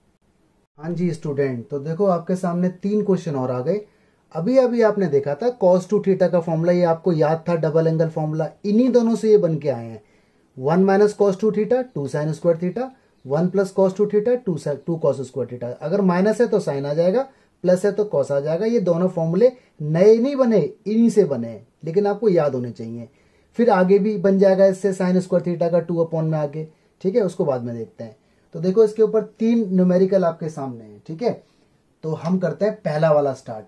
हाँ जी स्टूडेंट, तो देखो आपके सामने तीन क्वेश्चन और आ गए। अभी अभी आपने देखा था कॉस टू थीटा का फॉर्मूला, ये आपको याद था, डबल एंगल फॉर्मूला। इन्हीं दोनों से ये बन के आए हैं, one minus cos two theta two sine square theta, one plus cos two theta two two cos square theta. अगर माइनस है तो साइन आ जाएगा, प्लस है तो कॉस आ जाएगा। ये दोनों फॉर्मूले नए नहीं बने, इन्हीं से बने हैं, लेकिन आपको याद होने चाहिए। फिर आगे भी बन जाएगा इससे साइन स्क्वायर थीटा का टू अपॉन में आगे, ठीक है, उसको बाद में देखते हैं। तो देखो इसके ऊपर तीन न्यूमेरिकल आपके सामने है, ठीक है। तो हम करते हैं पहला वाला स्टार्ट।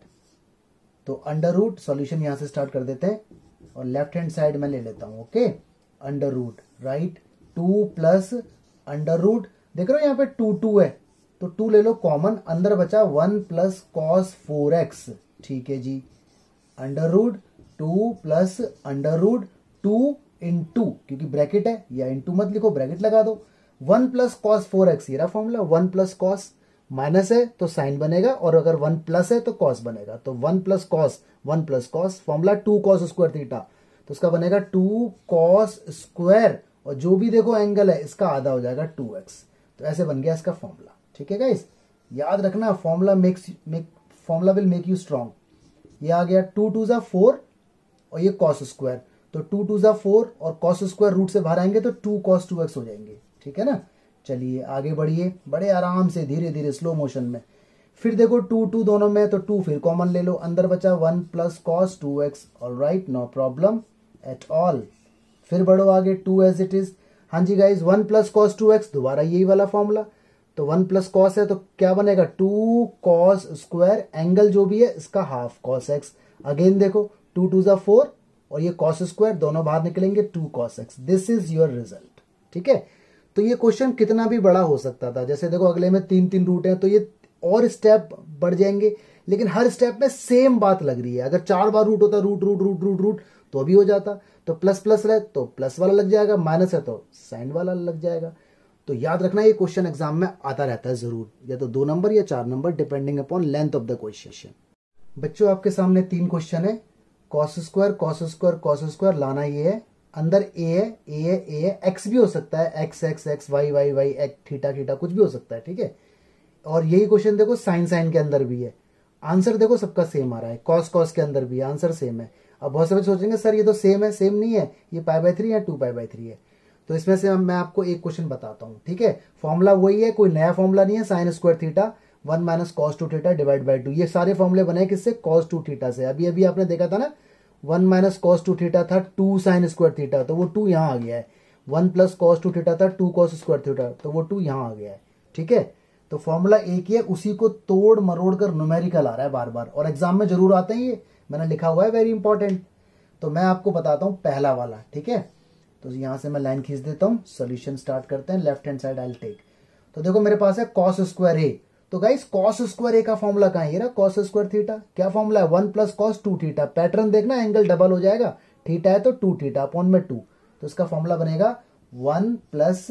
तो अंडर रूट सॉल्यूशन यहां से स्टार्ट कर देते हैं और लेफ्ट हैंड साइड में ले लेता हूं, okay. Under root right, two plus under root, देख रहे हो यहाँ पे टू टू है तो टू ले लो कॉमन, अंदर बचा one plus cos four X, ठीक है जी। Under root two plus under root two in two, क्योंकि ब्रैकेट है, या इन टू मत लिखो, ब्रैकेट लगा दो। One plus cos four x, ये रहा formula. One plus cos, minus है तो साइन बनेगा, और अगर वन प्लस है तो कॉस बनेगा। तो one plus cos, one plus cos, formula two cos square theta, तो उसका बनेगा टू कॉस स्क्वायर, और जो भी देखो एंगल है इसका आधा हो जाएगा टू एक्स। तो ऐसे बन गया इसका फॉर्मूला, ठीक है गाइस। याद रखना, formula makes make formula will make you strong. ये आ गया टू टू जा फोर और ये कॉस स्क्वायर, तो टू टू जा फोर और कॉस स्क्वायर रूट से बाहर आएंगे तो टू कॉस टू एक्स हो जाएंगे, ठीक है ना। चलिए आगे बढ़िए, बड़े आराम से, धीरे धीरे, स्लो मोशन में। फिर देखो टू टू दोनों में, तो टू फिर कॉमन ले लो, अंदर बचा one plus cos two X, alright, no problem at all. फिर बढ़ो आगे, टू एज इट इज। हाँ जी guys, one plus cos two X, दोबारा यही वाला फॉर्मूला। तो वन प्लस कॉस है तो क्या बनेगा, टू कॉस स्क्वायर, एंगल जो भी है इसका हाफ कॉस एक्स। अगेन देखो टू टू जा फोर और ये कॉस स्क्वायर, दोनों बाहर निकलेंगे, two cos X. This is your result, ठीक है। तो ये क्वेश्चन कितना भी बड़ा हो सकता था। जैसे देखो अगले में तीन तीन रूट हैं तो ये और स्टेप बढ़ जाएंगे, लेकिन हर स्टेप में सेम बात लग रही है। अगर चार बार रूट होता, root root root root root, तो भी हो जाता। तो प्लस प्लस रहे तो प्लस वाला लग जाएगा, माइनस है तो साइन वाला लग जाएगा। तो याद रखना, ये क्वेश्चन एग्जाम में आता रहता है जरूर, या तो दो नंबर या चार number, depending upon length of the question. बच्चों आपके सामने तीन क्वेश्चन है, cos square cos square cos square लाना ये है, अंदर ए है, ए है, ए है, एक्स भी हो सकता है, X X X, Y Y Y, X theta theta, कुछ भी हो सकता है, ठीक है। और यही क्वेश्चन देखो साइन साइन के अंदर भी है, आंसर देखो सबका सेम आ रहा है, कॉस कॉस के अंदर भी आंसर सेम है। अब बहुत से बच्चे सोचेंगे सर ये तो सेम है, सेम नहीं है, ये पाई बाय थ्री या टू पाई बाय थ्री है। तो इसमें से मैं आपको एक क्वेश्चन बताता हूँ, ठीक है। फॉर्मूला वही है, कोई नया फॉर्मूला नहीं है, sine square theta one minus cos two theta divide by two. ये सारे फॉर्मूले बने किससे, कॉस टू थीटा से। अभी अभी आपने देखा था ना, one minus cos two theta था, टू साइन स्क्वायर थीटा, तो वो टू यहाँ आ गया है। One plus cos two theta था, टू कॉस स्क्वायर थीटा, तो वो टू यहाँ आ गया है, ठीक है। तो फॉर्मूला एक ही है, उसी को तोड़ मरोड़ कर न्यूमेरिकल आ रहा है बार बार, और एग्जाम में जरूर आते हैं, ये मैंने लिखा हुआ है, वेरी इंपॉर्टेंट। तो मैं आपको बताता हूँ पहला वाला, ठीक है। तो यहां से मैं लाइन खींच देता हूँ, सोल्यूशन स्टार्ट करते हैं, left hand side I will take. तो देखो मेरे पास है कॉस स्क्वायर ए, तो गाइस कॉस स्क्वायर ए का फॉर्मूला कहां है, ये रहा कॉस स्क्वायर थीटा। क्या फॉर्मूला है, one plus cos two theta. Pattern देखना, एंगल डबल हो जाएगा, थीटा है तो टू थीटा अपॉन में टू, तो इसका फॉर्मूला बनेगा one plus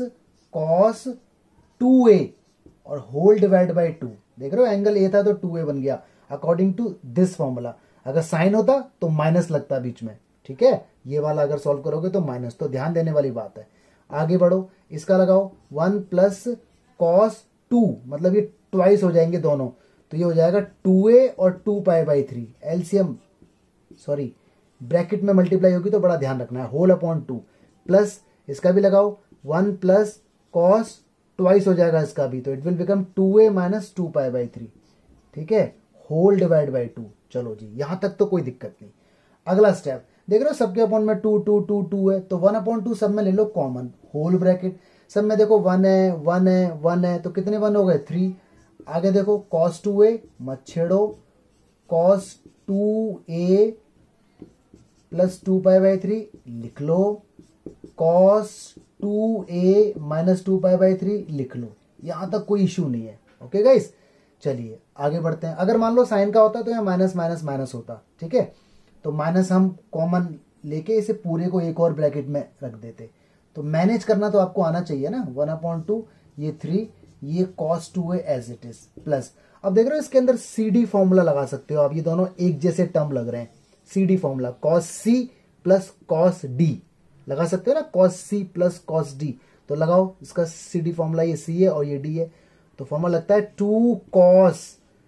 cos two A और होल डिवाइड बाई टू। देख रहे हो एंगल ए था तो टू ए बन गया अकॉर्डिंग टू दिस फॉर्मूला। अगर साइन होता तो माइनस लगता बीच में, ठीक है। ये वाला अगर सॉल्व करोगे तो माइनस, तो ध्यान देने वाली बात है। आगे बढ़ो, इसका लगाओ वन प्लस कॉस टू, मतलब ये ट्वाइस हो जाएंगे दोनों, तो ये हो जाएगा टू ए और two pi by three. LCM sorry bracket में मल्टीप्लाई होगी तो बड़ा ध्यान रखना है, होल अपॉन टू, प्लस इसका भी लगाओ वन प्लस कॉस ट्वाइस हो जाएगा इसका भी, तो it will become two A minus two pi by three, ठीक है, होल डिवाइड बाई टू। चलो जी यहां तक तो कोई दिक्कत नहीं। अगला स्टेप देख रहे हो, सबके अपॉन में टू टू टू टू है, तो वन अपॉन टू सब में ले लो कॉमन, होल ब्रैकेट। सब में देखो वन है वन है वन है, तो कितने वन हो गए, थ्री। आगे देखो कॉस टू ए मत छेड़ो, cos two A plus two pi by three लिख लो, cos two A minus two pi by three लिख लो, यहां तक कोई इश्यू नहीं है। ओके गाइस, चलिए आगे बढ़ते हैं। अगर मान लो साइन का होता तो यहाँ माइनस माइनस माइनस होता, ठीक है। तो माइनस हम कॉमन लेके इसे पूरे को एक और ब्रैकेट में रख देते, तो मैनेज करना तो आपको आना चाहिए ना। वन अपॉन टू, ये थ्री, ये कॉस टू है एज इट इज, प्लस अब देख रहे हो इसके अंदर सी डी फॉर्मूला लगा सकते हो आप, ये दोनों एक जैसे टर्म लग रहे हैं। C D formula cos C plus cos D लगा सकते हो ना, cos C plus cos D, तो लगाओ इसका सी डी फॉर्मूला, ये सी है और ये डी है, तो फॉर्मूला लगता है टू कॉस,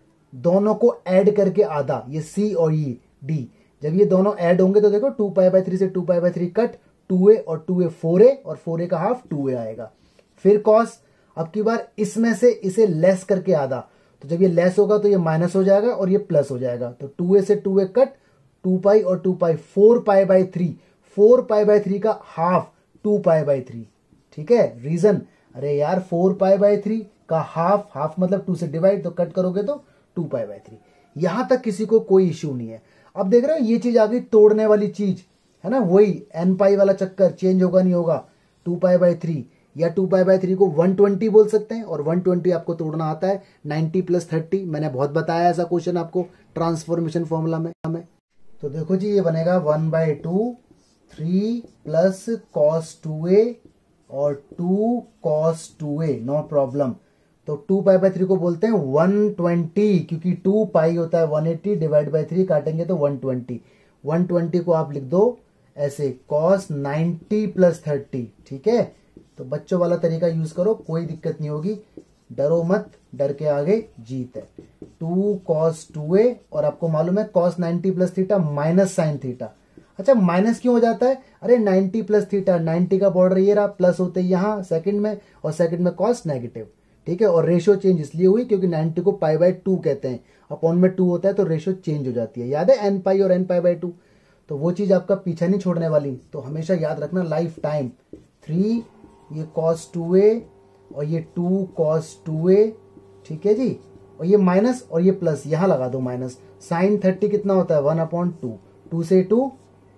दोनों को ऐड करके आधा, ये सी और ये डी, जब ये दोनों ऐड होंगे तो देखो टू पाई बाय थ्री से two pi by three cut, two A और टू ए फोर ए और फोर ए का हाफ टू ए आएगा। फिर कॉस, अब की बार इसमें से इसे लेस करके आधा, तो जब ये लेस होगा तो ये माइनस हो जाएगा और ये प्लस हो जाएगा, तो टू ए से two A cut, two pi और two pi, four pi by three, four pi by three का half two pi by three, ठीक है। रीजन, अरे यार फोर पाई बाय थ्री का हाफ, हाफ मतलब टू से डिवाइड, तो कट करोगे तो टू पाई बाय थ्री। यहां तक किसी को कोई इश्यू नहीं है। अब देख रहे हो ये चीज आ गई तोड़ने वाली चीज, है ना, वही एन पाई वाला चक्कर, चेंज होगा नहीं होगा, टू पाई बाय थ्री या टू पाई बाय थ्री को वन ट्वेंटी बोल सकते हैं, और वन ट्वेंटी आपको तोड़ना आता है, नाइंटी प्लस थर्टी, मैंने बहुत बताया ऐसा क्वेश्चन आपको ट्रांसफॉर्मेशन फॉर्मूला में। तो देखो जी ये बनेगा one by two, three plus cos two A और two cos two A, no problem. तो टू पाई बाय थ्री को बोलते हैं वन ट्वेंटी, क्योंकि टू पाई होता है one eighty, divide by three काटेंगे तो वन ट्वेंटी। वन ट्वेंटी को आप लिख दो ऐसे, कॉस नाइंटी प्लस थर्टी, ठीक है। तो बच्चों वाला तरीका यूज करो, कोई दिक्कत नहीं होगी, डरो मत, डर के आगे जीत है। टू कॉस टू ए, और आपको मालूम है cos ninety plus theta minus sine theta. अच्छा माइनस क्यों हो जाता है, अरे नाइंटी प्लस थीटा, नाइंटी का बॉर्डर ये रहा, प्लस होते यहाँ सेकंड में, और सेकंड में कॉस नेगेटिव, ठीक है। और रेशियो चेंज इसलिए हुई क्योंकि नाइंटी को पाई बाय टू कहते हैं, अपॉन में टू होता है तो रेशियो चेंज हो जाती है, याद है, एन पाई और एन पाई बाय टू। तो वो चीज आपका पीछा नहीं छोड़ने वाली, तो हमेशा याद रखना लाइफ टाइम। थ्री, ये कॉस टू ए और ये टू कॉस टू ए, ठीक है जी, और ये माइनस और ये प्लस, यहां लगा दो माइनस। साइन थर्टी कितना होता है, वन अपॉन टू, टू से टू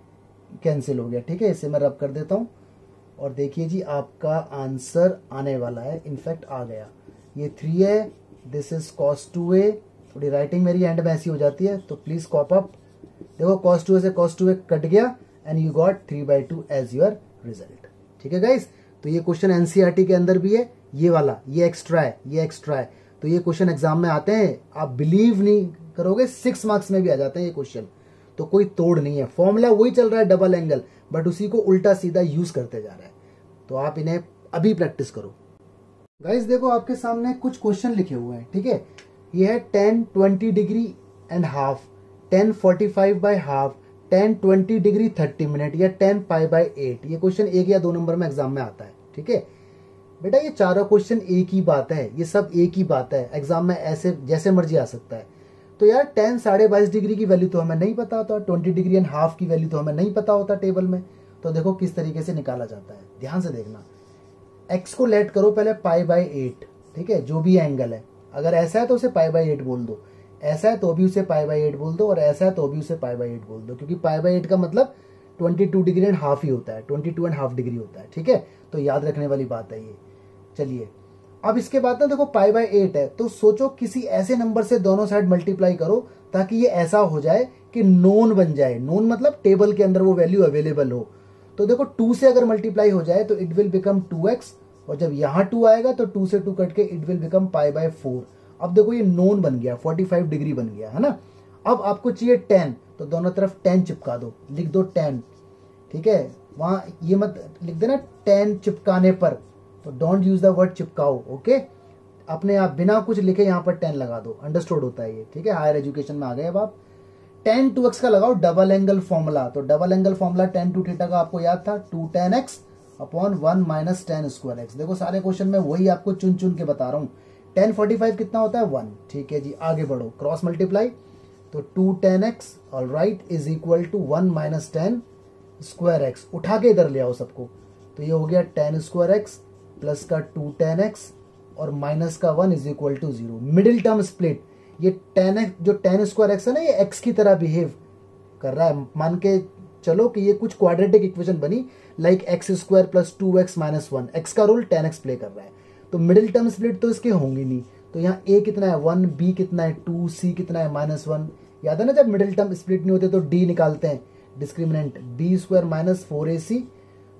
कैंसिल हो गया, ठीक है। इसे मैं रब कर देता हूं, और देखिए जी आपका आंसर आने वाला है, इनफैक्ट आ गया, ये थ्री है, this is cos two A. थोड़ी राइटिंग मेरी एंड में ऐसी हो जाती है, तो प्लीज कॉप अप। देखो कॉस टू ए से कॉस टू ए कट गया, and you got three by two as your result, ठीक है गाइस। तो ये क्वेश्चन एनसीईआरटी के अंदर भी है, ये वाला, ये एक्स्ट्रा है, ये एक्स्ट्रा है, तो ये क्वेश्चन एग्जाम में आते हैं, आप बिलीव नहीं करोगे, सिक्स मार्क्स में भी आ जाते हैं ये क्वेश्चन, तो कोई तोड़ नहीं है। फॉर्मूला वही चल रहा है डबल एंगल, बट उसी को उल्टा सीधा यूज करते जा रहा है, तो आप इन्हें अभी प्रैक्टिस करो। गाइस देखो आपके सामने कुछ क्वेश्चन लिखे हुए हैं, ठीक है। ये है tan twenty degree and half, tan forty five by half, tan twenty degree thirty minute, या टेन पाई बाई एट। ये क्वेश्चन एक या दो नंबर में एग्जाम में आता है, ठीक है बेटा। ये चारों क्वेश्चन एक ही बात है, ये सब एक ही बात है, एग्जाम में ऐसे जैसे मर्जी आ सकता है। तो यार टेन साढ़े बाईस डिग्री की वैल्यू तो हमें नहीं पता होता, ट्वेंटी डिग्री एंड हाफ की वैल्यू तो हमें नहीं पता होता टेबल में, तो देखो किस तरीके से निकाला जाता है, ध्यान से देखना। एक्स को लेट करो पहले पाई बाई एट, ठीक है, जो भी एंगल है, अगर ऐसा है तो उसे पाई बाई एट बोल दो, ऐसा है तो भी उसे पाई बाई एट बोल दो, और ऐसा है तो भी उसे पाई बाई एट बोल दो, क्योंकि पाई बाई एट का मतलब twenty two degree and half ही होता है, twenty two and half degree होता है, ठीक है। तो याद रखने वाली बात है ये। चलिए अब इसके बाद ना देखो पाई बाई एट है, तो सोचो किसी ऐसे नंबर से दोनों साइड मल्टीप्लाई करो ताकि ये ऐसा हो जाए कि नोन बन जाए, नोन मतलब टेबल के अंदर वो वैल्यू अवेलेबल हो। तो देखो टू से अगर मल्टीप्लाई हो जाए तो it will become two x, और जब यहाँ टू आएगा तो टू से टू कट के it will become pi by four. अब देखो ये नोन बन गया, फोर्टी फाइव डिग्री बन गया, है ना। अब आपको चाहिए टेन, तो दोनों तरफ टेन चिपका दो, लिख दो टेन, ठीक है। वहां ये मत लिख देना टेन चिपकाने पर, तो डोंट यूज द वर्ड चिपकाओ, ओके। अपने आप बिना कुछ लिखे यहाँ पर टेन लगा दो, अंडरस्टूड होता है ये, ठीक है। हायर एजुकेशन में आ गए अब आप। टेन टू एक्स का लगाओ डबल एंगल फॉर्मूला, तो double angle formula tan two theta का आपको याद था, two tan x upon one minus tan square X. देखो सारे क्वेश्चन में वही आपको चुन चुन के बता रहा हूँ। टेन फोर्टी फाइव कितना होता है, वन, ठीक है जी। आगे बढ़ो, क्रॉस मल्टीप्लाई, तो two tan x all right is equal to one minus tan square X, उठा के इधर ले आओ सबको, तो ये हो गया टेन स्क्वायर एक्स प्लस का टू टेन एक्स और माइनस का one is equal to zero. Middle term split, ये टेन एक्स जो टेन स्क्वायर एक्स है ना, ये एक्स की तरह बिहेव कर रहा है। मान के चलो कि ये कुछ क्वाड्रेटिक इक्वेशन बनी, like X square plus two x minus one, X का रोल टेन एक्स प्ले कर रहा है, तो मिडिल टर्म स्प्लिट तो इसके होंगे नहीं। तो यहाँ ए कितना है वन, बी कितना है टू, सी कितना है माइनस वन। याद है ना जब मिडिल टर्म स्प्लिट नहीं होते तो डी निकालते हैं, discriminant B square minus four ए सी,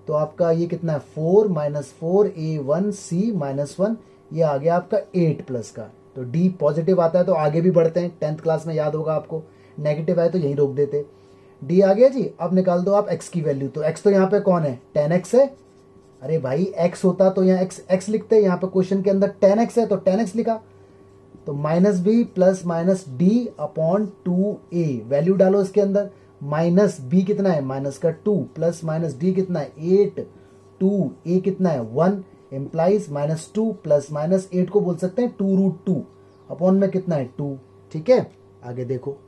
तो आपका ये कितना है four minus four A one C minus one, ये आ गया आपका एट प्लस का। तो डी पॉजिटिव आता है तो आगे भी बढ़ते हैं, टेंथ क्लास में याद होगा आपको, नेगेटिव आए तो यहीं रोक देते। डी आ गया जी। अब निकाल दो आप एक्स की वैल्यू। तो एक्स तो यहाँ पे कौन है, टेन एक्स है। अरे भाई एक्स होता तो यहाँ एक्स एक्स लिखते, यहाँ पे क्वेश्चन के अंदर टेन एक्स है तो टेन एक्स लिखा। तो minus B plus minus D upon two A, value डालो इसके अंदर। माइनस बी कितना है, माइनस का टू, प्लस माइनस डी कितना है एट, टू ए कितना है one, implies minus two plus minus eight को बोल सकते हैं टू रूट टू, अपॉन में कितना है टू। ठीक है, आगे देखो।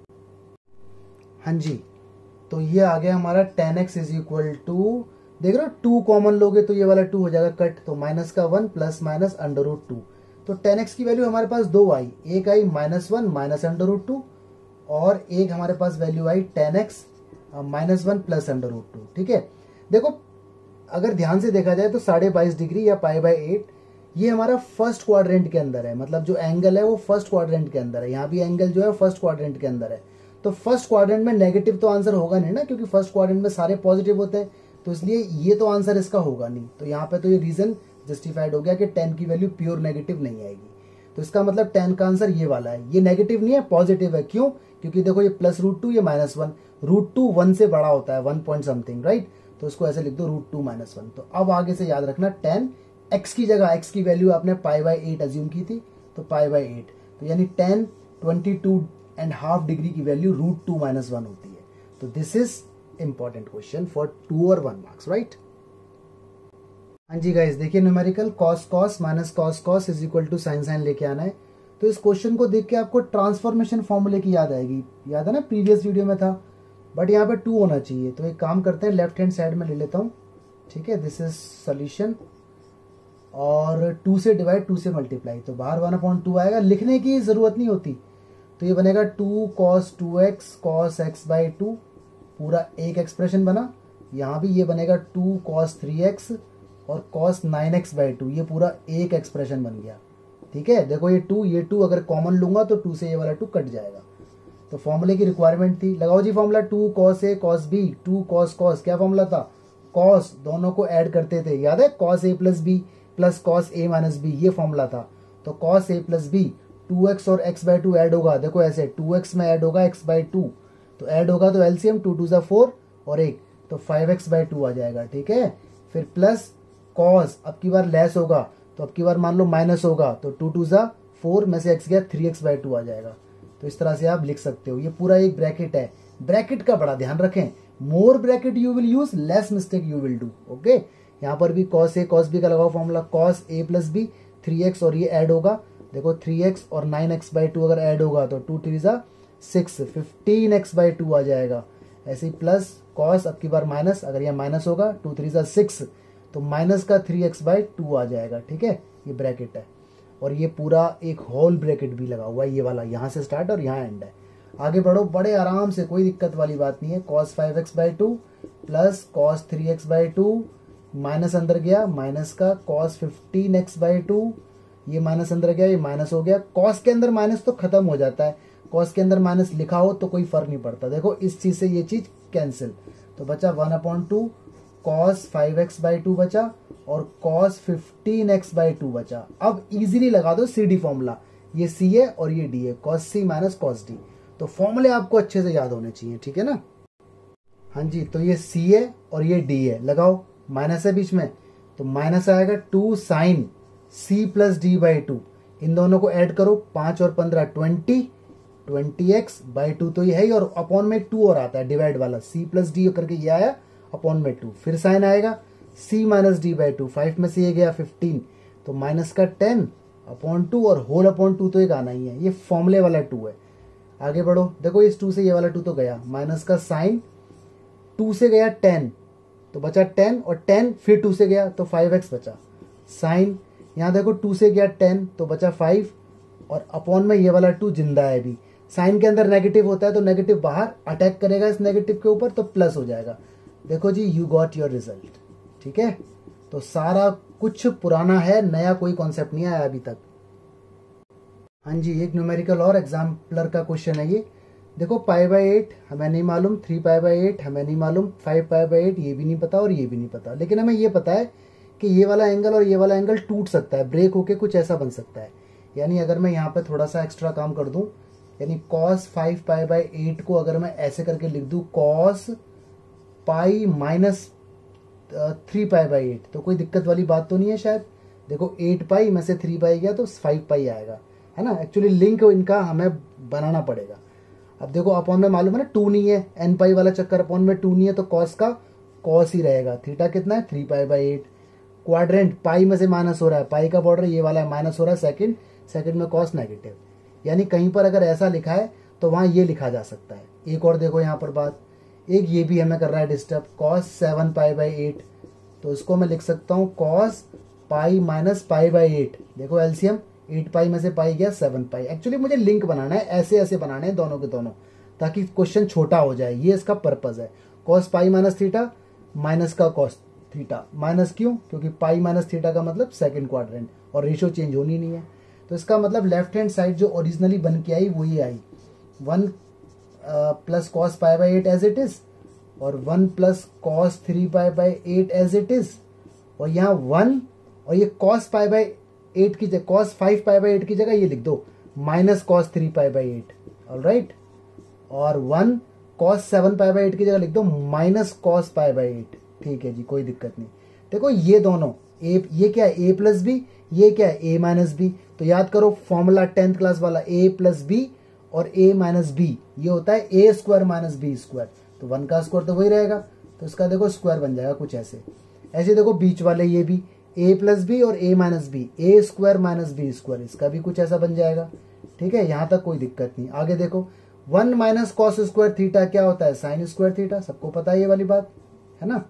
हाँ जी, तो ये आ गया हमारा tan X is equal to, देख रहे हो टू कॉमन लोगे तो ये वाला टू हो जाएगा कट, तो माइनस का one plus minus under root two. तो टेन एक्स की वैल्यू हमारे पास दो आई, एक आई minus one minus under root two, और एक हमारे पास वैल्यू आई tan X minus one plus under root two. ठीक है, देखो अगर ध्यान से देखा जाए तो साढ़े बाईस डिग्री या पाई बाई एट ये हमारा फर्स्ट क्वाड्रेंट के अंदर है, मतलब जो एंगल है वो फर्स्ट क्वाड्रेंट के अंदर है। यहाँ भी एंगल जो है फर्स्ट क्वाड्रेंट के अंदर है, तो फर्स्ट क्वाड्रेंट में नेगेटिव तो आंसर होगा नहीं ना, क्योंकि फर्स्ट क्वाड्रेंट में सारे पॉजिटिव होते हैं, तो इसलिए ये तो आंसर इसका होगा नहीं। तो यहाँ पे तो ये रीजन जस्टिफाइड हो गया कि टेन की वैल्यू प्योर नेगेटिव नहीं आएगी। तो इसका मतलब टेन का आंसर ये वाला है, ये नेगेटिव नहीं है पॉजिटिव है। क्यों, क्योंकि देखो ये प्लस रूट टू, ये minus one, root two one से बड़ा होता है, वन पॉइंट समथिंग, राइट। तो इसको ऐसे लिख दो रूट टू माइनस वन। तो अब आगे से याद रखना टेन एक्स की जगह, एक्स की वैल्यू आपने पाई बाई एट अज्यूम की थी, तो पाई बाई एट, तो यानी tan twenty two and half degree की value root two minus one होती है। तो this is important question for two और वन मार्क्स, राइट। हाँ जी गाइस, देखिए numerical cos cos minus cos cos is equal to sine sine लेके आना है। तो इस क्वेश्चन को देख के आपको ट्रांसफॉर्मेशन फॉर्मूले की याद आएगी, याद है ना, प्रीवियस वीडियो में था, बट यहाँ पे टू होना चाहिए। तो एक काम करते हैं, लेफ्ट हैंड साइड में ले लेता हूँ, ठीक है, दिस इज सोल्यूशन, और टू से डिवाइड टू से मल्टीप्लाई, तो बाहर वन अपॉइंट टू आएगा, लिखने की जरूरत नहीं होती। तो ये बनेगा two cos two x cos x by two, पूरा एक एक्सप्रेशन बना। यहाँ भी ये बनेगा टू कॉस थ्री एक्स और cos nine x by two, ये पूरा एक एक्सप्रेशन बन गया। ठीक है, देखो ये टू ये टू अगर कॉमन लूंगा तो टू से ये वाला टू कट जाएगा। तो फॉर्मूले की रिक्वायरमेंट थी, लगाओ जी formula, two cos A cos B, two cos cos, क्या फॉर्मूला था, कॉस दोनों को ऐड करते थे, याद है, cos A plus B plus cos A minus B, ये फॉर्मूला था। तो cos A plus B, two x और एक्स बाई टू ऐड होगा, देखो ऐसे टू एक्स में ऐड होगा एक्स बाई टू, तो ऐड होगा तो एलसीएम टू टू सा फोर और एक, तो फाइव एक्स बाई टू आ जाएगा। ठीक है, फिर प्लस कॉस, अब की बार लेस होगा तो अब की बार मान लो माइनस होगा, तो टू टू सा फोर में से एक्स गया, थ्री एक्स बाई टू आ जाएगा। तो इस तरह से आप लिख सकते हो। ये पूरा एक ब्रैकेट है, ब्रैकेट का बड़ा ध्यान रखें, more bracket you will use less mistake you will do. Okay, यहाँ पर भी कॉस ए कॉस बी का लगाओ formula, cos A plus B, three x और ये ऐड होगा, देखो थ्री एक्स और नाइन एक्स बाई टू अगर ऐड होगा तो टू थ्री सा six, fifteen x by two आ जाएगा। ऐसे ही प्लस कॉस, अब की बार माइनस, अगर ये माइनस होगा टू थ्री सा सिक्स, तो माइनस का थ्री एक्स बाई टू आ जाएगा। ठीक है, ये ब्रैकेट है, और ये पूरा एक होल ब्रैकेट भी लगा हुआ है, ये वाला यहाँ से स्टार्ट और यहाँ एंड है। आगे बढ़ो बड़े आराम से, कोई दिक्कत वाली बात नहीं है। Cos five x by two plus cos three x by two, minus अंदर गया, माइनस का cos fifteen x by two, ये माइनस अंदर गया, ये माइनस हो गया। कॉस के अंदर माइनस तो खत्म हो जाता है, कॉस के अंदर माइनस लिखा हो तो कोई फर्क नहीं पड़ता। देखो इस चीज से ये चीज कैंसिल, तो बचा one upon two cos five x by two बचा और cos fifteen x by two बचा। अब इजीली लगा दो सी डी फॉर्मूला, ये सी है और ये डी है, cos C minus cos D. तो फॉर्मूले आपको अच्छे से याद होने चाहिए, ठीक है ना। हाँ जी, तो ये सी है और ये डी है, लगाओ, माइनस है बीच में, तो माइनस आएगा two sine C plus D by two, इन दोनों को ऐड करो, पांच और पंद्रह twenty, twenty x by two तो ये है ही, और अपॉन में टू और आता है डिवाइड वाला, सी प्लस डी करके ये आया, अपॉन में टू, फिर साइन आएगा C minus D by two, five में से ये गया फिफ्टीन, तो माइनस का टेन अपॉन टू और होल अपॉन टू तो एक आना ही है, ये फॉर्मूले वाला टू है। आगे बढ़ो, देखो इस टू से ये वाला टू तो गया, माइनस का साइन, टू से गया टेन तो बचा टेन, और टेन फिर टू से गया तो फाइव एक्स बचा, साइन, यहाँ देखो टू से गया टेन तो बचा फाइव, और अपॉन में ये वाला टू जिंदा है अभी। साइन के अंदर नेगेटिव होता है तो नेगेटिव बाहर अटैक करेगा इस नेगेटिव के ऊपर, तो प्लस हो जाएगा। देखो जी, यू गॉट योर रिजल्ट। ठीक है, तो सारा कुछ पुराना है, नया कोई कॉन्सेप्ट नहीं आया अभी तक। हाँ जी, एक न्यूमेरिकल और एग्जाम्पलर का क्वेश्चन है ये। देखो पाई बाई एट हमें नहीं मालूम, थ्री पाई बाई एट हमें नहीं मालूम, फाइव पाई बाई एट ये भी नहीं पता और ये भी नहीं पता, लेकिन हमें ये पता है कि ये वाला एंगल और ये वाला एंगल टूट सकता है, ब्रेक होके कुछ ऐसा बन सकता है। यानी अगर मैं यहाँ पे थोड़ा सा एक्स्ट्रा काम कर दूं, यानी cos five pi by eight को अगर मैं ऐसे करके लिख दूं cos pi minus three pi by eight, तो कोई दिक्कत वाली बात तो नहीं है शायद। देखो एट पाई में से थ्री पाई गया तो फाइव पाई आएगा, है ना। एक्चुअली लिंक इनका हमें बनाना पड़ेगा। अब देखो अपॉन में मालूम है ना टू नहीं है, एन पाई वाला चक्कर, अपॉन में टू नहीं है तो कॉस का कॉस ही रहेगा। थीटा कितना है, three pi by eight. Quadrant pi में से माइनस हो रहा है, पाई का बॉर्डर ये वाला है, माइनस हो रहा है सेकंड, सेकंड में कॉस नेगेटिव। यानी कहीं पर अगर ऐसा लिखा है तो वहां ये लिखा जा सकता है। एक और देखो यहाँ पर बात, एक ये भी हमें कर रहा है disturb, cos seven pi by eight, तो इसको मैं लिख सकता हूँ cos pi minus pi by eight. देखो एलसीएम, एट पाई में से पाई गया सेवन पाई। एक्चुअली मुझे लिंक बनाना है, ऐसे ऐसे बनाने हैं दोनों के दोनों, ताकि क्वेश्चन छोटा हो जाए, ये इसका पर्पज है। Cos pi minus theta minus का कॉस थीटा, माइनस क्यों, क्योंकि पाई माइनस थीटा का मतलब सेकंड क्वाड्रेंट और रेशियो चेंज होनी नहीं है, तो इसका मतलब लेफ्ट हैंड साइड जो ओरिजिनली बन के आई वो ये आई, one plus cos pi by eight as it is और one plus cos three pi by eight as it is, और यहाँ वन और ये कॉस पाई बाई एट की जगह, cos five pi by eight की जगह ये लिख दो minus cos three pi by eight, alright. और one cos seven pi by eight की जगह लिख दो minus cos pi by eight, ठीक है जी, कोई दिक्कत नहीं। देखो ये दोनों ए, ये क्या है ए प्लस बी, ये क्या है ए माइनस बी, तो याद करो फॉर्मूला टेंथ क्लास वाला, ए प्लस बी और ए माइनस बी ये होता है ए स्क्वायर माइनस बी स्क्वायर, तो वन का स्क्वायर तो वही रहेगा, तो इसका देखो स्क्वायर बन जाएगा कुछ ऐसे। ऐसे देखो बीच वाले ये भी ए प्लस बी और A minus B, A square minus B square, इसका भी कुछ ऐसा बन जाएगा, ठीक है। यहां तक कोई दिक्कत नहीं। आगे देखो one minus cos square theta क्या होता है, साइन स्क्वायर थीटा, सबको पता है ये वाली बात, है ना।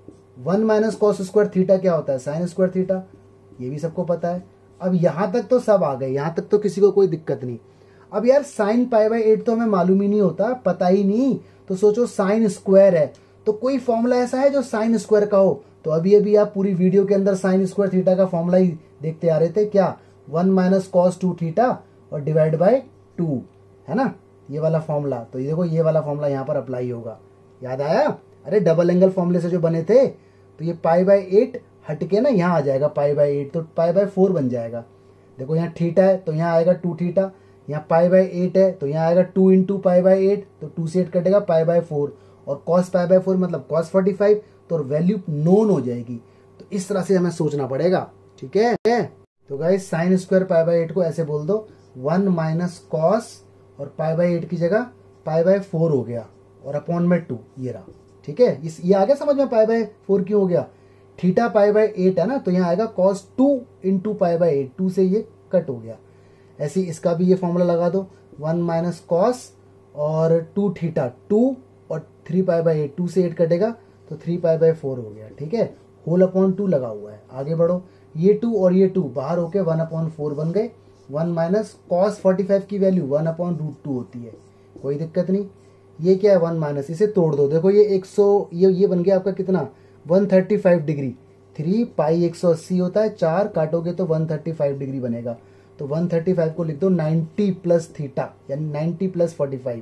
One minus cos square theta क्या होता है, साइन स्क्वायर थीटा, ये भी सबको पता है। अब यहां तक तो सब आ गए, यहां तक तो किसी को कोई दिक्कत नहीं। अब यार साइन पाई बाई एट तो हमें मालूम ही नहीं होता, पता ही नहीं, तो सोचो साइन स्क्वायर है, तो कोई फॉर्मूला ऐसा है जो साइन स्क्वायर का हो, तो अभी अभी आप पूरी वीडियो के अंदर साइन स्क्वायर थीटा का फॉर्मूला ही देखते आ रहे थे, क्या, one minus cos two theta और डिवाइड बाय टू, है ना, ये वाला फॉर्मूला। तो ये देखो ये वाला फॉर्मूला यहाँ पर अप्लाई होगा, याद आया। अरे डबल एंगल फॉर्मूले से जो बने थे, तो ये पाई बाई एट हटके ना यहाँ आ जाएगा पाई बाई एट, तो पाई बाई फोर बन जाएगा। देखो यहाँ थीटा है तो यहाँ आएगा टू थीटा, यहाँ पाई बाई एट है तो यहाँ आएगा two into pi by eight, तो टू से एट कटेगा पाई बाई फोर, और कॉस पाई बाई फोर मतलब कॉस फोर्टी फाइव, तो वैल्यू नोन हो जाएगी। तो इस तरह से हमें सोचना पड़ेगा, ठीक है। तो guys sine square pi by eight को ऐसे बोल दो, वन माइनस कॉस और पाई बाई एट की जगह पाई बाई फोर हो गया और अपॉन में टू, ये रहा, ठीक है। इस ये आ गया समझ में, पाई बाई फोर क्यों हो गया, थीटा पाई बाई एट है ना, तो यहाँ आएगा cos two into pi by eight, two से ये कट हो गया। ऐसे इसका भी ये फॉर्मूला लगा दो, वन माइनस कॉस और टू थीटा, टू और three pi by eight, two से एट कटेगा तो थ्री पाई बाई फोर हो गया, ठीक है। होल अपॉन टू लगा हुआ है। आगे बढ़ो, ये टू और ये टू बाहर होके वन अपॉन फोर बन गए। One minus cos forty five की value one upon root two होती है, कोई दिक्कत नहीं। ये क्या है वन माइनस, इसे तोड़ दो, देखो ये एक सौ, ये ये बन गया आपका कितना, one thirty five degree. Three pi एक सौ अस्सी होता है, चार काटोगे तो वन थर्टी फाइव डिग्री बनेगा, तो वन थर्टी फाइव को लिख दो नाइन्टी प्लस थीटा, यानी नाइन्टी प्लस फोर्टी फाइव,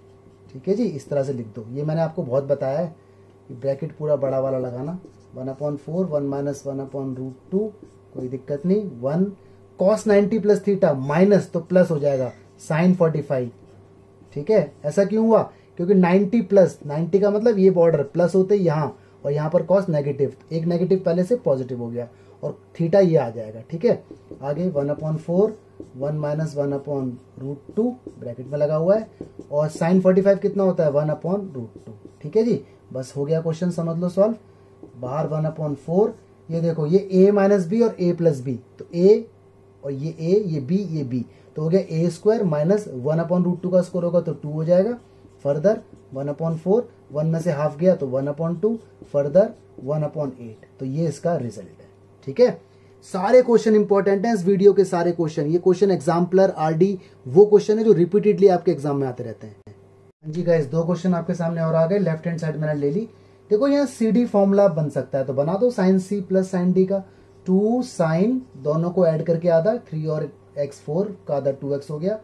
ठीक है जी। इस तरह से लिख दो, ये मैंने आपको बहुत बताया है, ब्रैकेट पूरा बड़ा वाला लगाना, one upon four, one minus one upon root two, कोई दिक्कत नहीं। One cos ninety plus theta minus तो प्लस हो जाएगा साइन फोर्टी फाइव, ठीक है। ऐसा क्यों हुआ, क्योंकि नाइन्टी प्लस, नाइन्टी का मतलब ये बॉर्डर प्लस होते ही यहाँ, और यहाँ पर कॉस नेगेटिव, एक नेगेटिव पहले से पॉजिटिव हो गया, और थीटा ये आ जाएगा, ठीक है। आगे one upon four, one minus one upon root two bracket में लगा हुआ है, और साइन फोर्टी फाइव कितना होता है, वन अपॉन रूट टू, ठीक है जी। बस हो गया क्वेश्चन, समझ लो सॉल्व। बाहर वन अपॉन फोर, ये देखो ये ए माइनस बी और ए प्लस बी, तो ए और ये ए, ये बी, ये बी, तो हो गया A square minus one upon root two का स्क्वायर होगा तो टू हो जाएगा। Further one upon four, one में से हाफ गया तो one upon two, further one upon eight, तो ये इसका रिजल्ट है, ठीक है। सारे क्वेश्चन इंपॉर्टेंट हैं इस वीडियो के, सारे क्वेश्चन, ये क्वेश्चन एग्जाम्पलर आरडी वो क्वेश्चन है जो रिपीटेडली आपके एग्जाम में आते रहते हैं। जी गाइस, दो क्वेश्चन आपके सामने और आ गए, लेफ्ट हैंड साइड मैंने ले ली। देखो यहाँ सी डी फॉर्मूला बन सकता है, तो बना दो sine C plus sine D का, टू साइन दोनों को ऐड करके आधा, थ्री और एक्स फोर का आधा टू एक्स हो गया,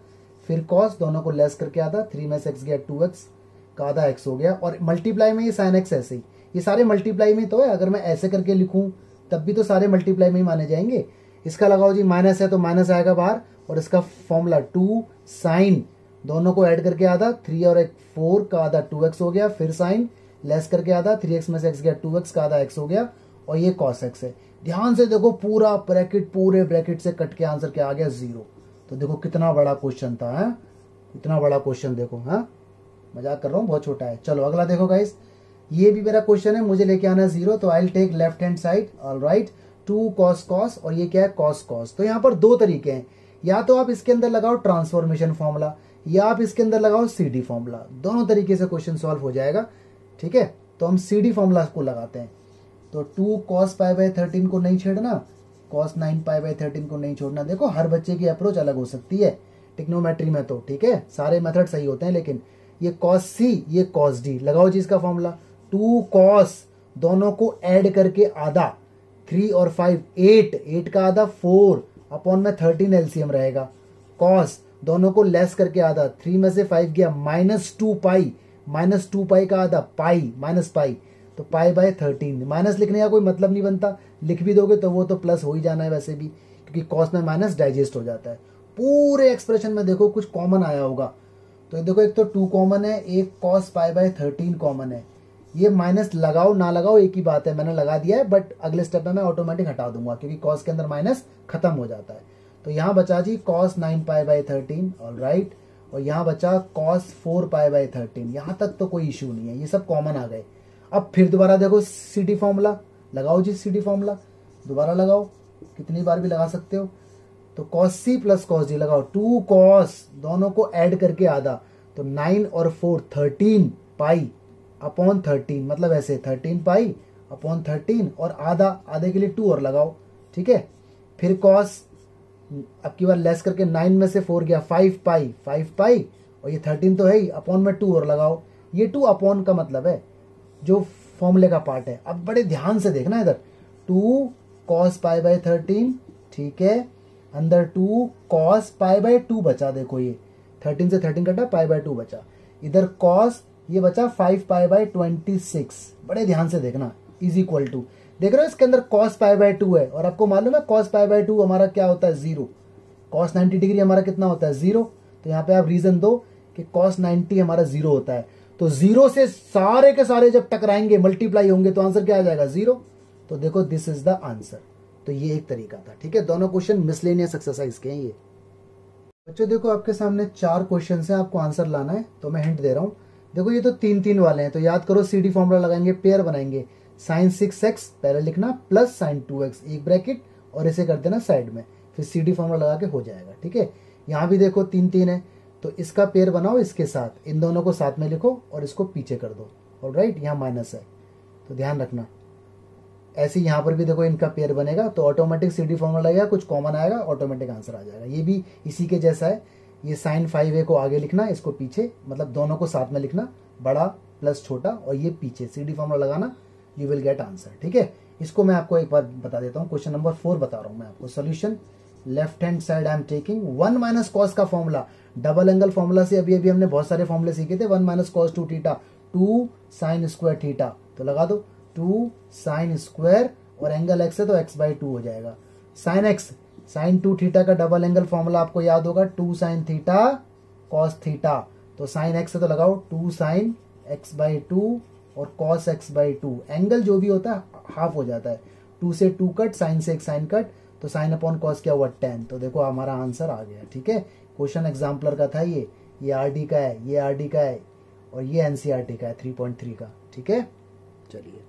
फिर कॉस, दोनों को लेस करके आधा, थ्री में से एक्स गया टू एक्स का आधा एक्स हो गया, और मल्टीप्लाई में ये साइन एक्स ऐसे ही, ये सारे मल्टीप्लाई में तो है, अगर मैं ऐसे करके लिखूं तब भी तो सारे मल्टीप्लाई में ही माने जाएंगे। इसका लगाओ जी माइनस है तो माइनस आएगा बाहर, और इसका फॉर्मूला टू साइन, दोनों को ऐड करके आधा, थ्री और एक फोर का आधा टू एक्स हो गया, फिर साइन लेस करके आधा, थ्री एक्स में से एक्स गया टू एक्स का आधा एक्स हो गया, और ये कॉस एक्स है। ध्यान से देखो पूरा ब्रैकेट, पूरे ब्रैकेट से कट के आंसर क्या आ गया, जीरो। तो देखो कितना बड़ा क्वेश्चन था, है इतना बड़ा क्वेश्चन देखो, हाँ मजाक कर रहा हूँ, बहुत छोटा है। चलो अगला देखो गाइस, ये भी मेरा क्वेश्चन है, मुझे लेके आना है जीरो, तो I will take left hand side, all right, two cos cos, और ये क्या है कॉस कॉस। तो यहाँ पर दो तरीके हैं, या तो आप इसके अंदर लगाओ ट्रांसफॉर्मेशन फॉर्मूला, या आप इसके अंदर लगाओ सीडी फॉर्मूला, दोनों तरीके से क्वेश्चन सॉल्व हो जाएगा, ठीक है। तो हम सीडी फॉर्मूला को लगाते हैं, तो two cos pi by thirteen को नहीं छेड़ना, cos nine pi by thirteen को नहीं छोड़ना। देखो हर बच्चे की अप्रोच अलग हो सकती है टिग्नोमेट्री में, तो ठीक है सारे मेथड सही होते हैं, लेकिन ये कॉस सी, ये कॉस डी, लगाओ जी इसका फॉर्मूला, टू कॉस, दोनों को ऐड करके आधा, थ्री और फाइव एट, एट का आधा फोर, अपॉन में थर्टीन एलसीएम रहेगा, कॉस, दोनों को लेस करके आधा, थ्री में से फाइव गया minus two pi, minus two pi का आधा पाई, माइनस पाई, तो पाई बाय थर्टीन। माइनस लिखने का कोई मतलब नहीं बनता, लिख भी दोगे तो वो तो प्लस हो ही जाना है वैसे भी, क्योंकि कॉस में माइनस डाइजेस्ट हो जाता है। पूरे एक्सप्रेशन में देखो कुछ कॉमन आया होगा, तो देखो एक तो टू कॉमन है, एक cos pi by thirteen common है, ये माइनस लगाओ ना लगाओ एक ही बात है, मैंने लगा दिया है, बट अगले स्टेप में मैं ऑटोमेटिक हटा दूंगा क्योंकि कॉस के अंदर माइनस खत्म हो जाता है। तो यहाँ बचा जी cos nine pi by thirteen, all right, और यहाँ बचा cos four pi by thirteen. यहाँ तक तो कोई इशू नहीं है, ये सब कॉमन आ गए। अब फिर दोबारा देखो सीडी फॉर्मूला लगाओ जी, सीडी फॉर्मूला दोबारा लगाओ, कितनी बार भी लगा सकते हो। तो cos C plus cos D लगाओ, टू कॉस, दोनों को ऐड करके आधा, तो नाइन और four thirteen pi upon thirteen, मतलब ऐसे थर्टीन पाई अपॉन थर्टीन, और आधा, आधे के लिए टू और लगाओ, ठीक है। फिर कॉस, अब की बार लेस करके नाइन में से फोर गया फाइव पाई, फाइव पाई, और ये थर्टीन तो है ही, अपॉन में टू और लगाओ, ये टू अपॉन का मतलब है जो फॉर्मूले का पार्ट है। अब बड़े ध्यान से देखना इधर, two cos pi by thirteen, ठीक है, अंदर two cos pi by two बचा, देखो ये थर्टीन से थर्टीन कटा, पाई बाय टू बचा, इधर कॉस, ये बचा five pi by twenty six. बड़े ध्यान से देखना, इज इक्वल टू, देख रहे हो इसके अंदर कॉस पाई बाय टू है, और आपको मालूम है कॉस पाई बाय टू हमारा क्या होता है, जीरो। कॉस नाइन्टी डिग्री हमारा कितना होता है, जीरो। तो यहाँ पे आप रीजन दो कि कॉस नाइन्टी हमारा जीरो होता है, तो जीरो से सारे के सारे जब टकराएंगे, मल्टीप्लाई होंगे, तो आंसर क्या आ जाएगा, जीरो। तो देखो दिस इज द आंसर। तो ये एक तरीका था, ठीक है। दोनों क्वेश्चन मिसलेनियस एक्सरसाइज के हैं ये। बच्चों देखो आपके सामने चार क्वेश्चन हैं, आपको आंसर लाना है, तो मैं हिंट दे रहा हूँ। देखो ये तो तीन तीन वाले हैं, तो याद करो सीडी फॉर्मूला लगाएंगे, पेयर बनाएंगे, साइन सिक्स एक्स पहले लिखना प्लस साइन टू एक्स, एक ब्रैकेट, और इसे कर देना साइड में, फिर सीडी फॉर्मूला लगा के हो जाएगा, ठीक है। यहाँ भी देखो तीन तीन है, तो इसका पेयर बनाओ इसके साथ, इन दोनों को साथ में लिखो और इसको पीछे कर दो, ऑलराइट। यहाँ माइनस है तो ध्यान रखना। ऐसे यहाँ पर भी देखो इनका पेयर बनेगा, तो ऑटोमेटिक सीडी फॉर्मूला लगेगा, कुछ कॉमन आएगा, ऑटोमेटिक आंसर आ जाएगा। ये भी इसी के जैसा है, ये साइन फाइव ए को आगे लिखना, इसको पीछे, मतलब दोनों को साथ में लिखना, बड़ा प्लस छोटा, और ये पीछे सीडी फॉर्मूला लगाना, यू विल गेट आंसर, ठीक है। इसको मैं आपको एक बार बता देता हूँ, क्वेश्चन नंबर फोर बता रहा हूँ मैं आपको। Solution, left hand side I am taking one minus cos का फॉर्मूला, डबल एंगल फॉर्मूला से अभी अभी हमने बहुत सारे फॉर्मूले सीखे थे, one minus cos two theta, two sine square theta, तो लगा दो टू साइन स्क्वायर, और एंगल एक्स है तो एक्स बाई टू हो जाएगा। Sine x, sine two theta का डबल एंगल फॉर्मूला आपको याद होगा, two sine theta cos theta, तो साइन एक्स है तो लगाओ two sine x by two, और cos x by two, angle जो भी होता है हाफ हो जाता है, टू से टू कट, साइन से एक साइन कट, तो साइन अपॉन कॉस क्या हुआ, टेन। तो देखो हमारा आंसर आ गया, ठीक है। क्वेश्चन एग्जाम्पलर का था ये ये आरडी का है, ये आरडी का है, और ये एनसीईआरटी का है थ्री पॉइंट थ्री का, ठीक है। चलिए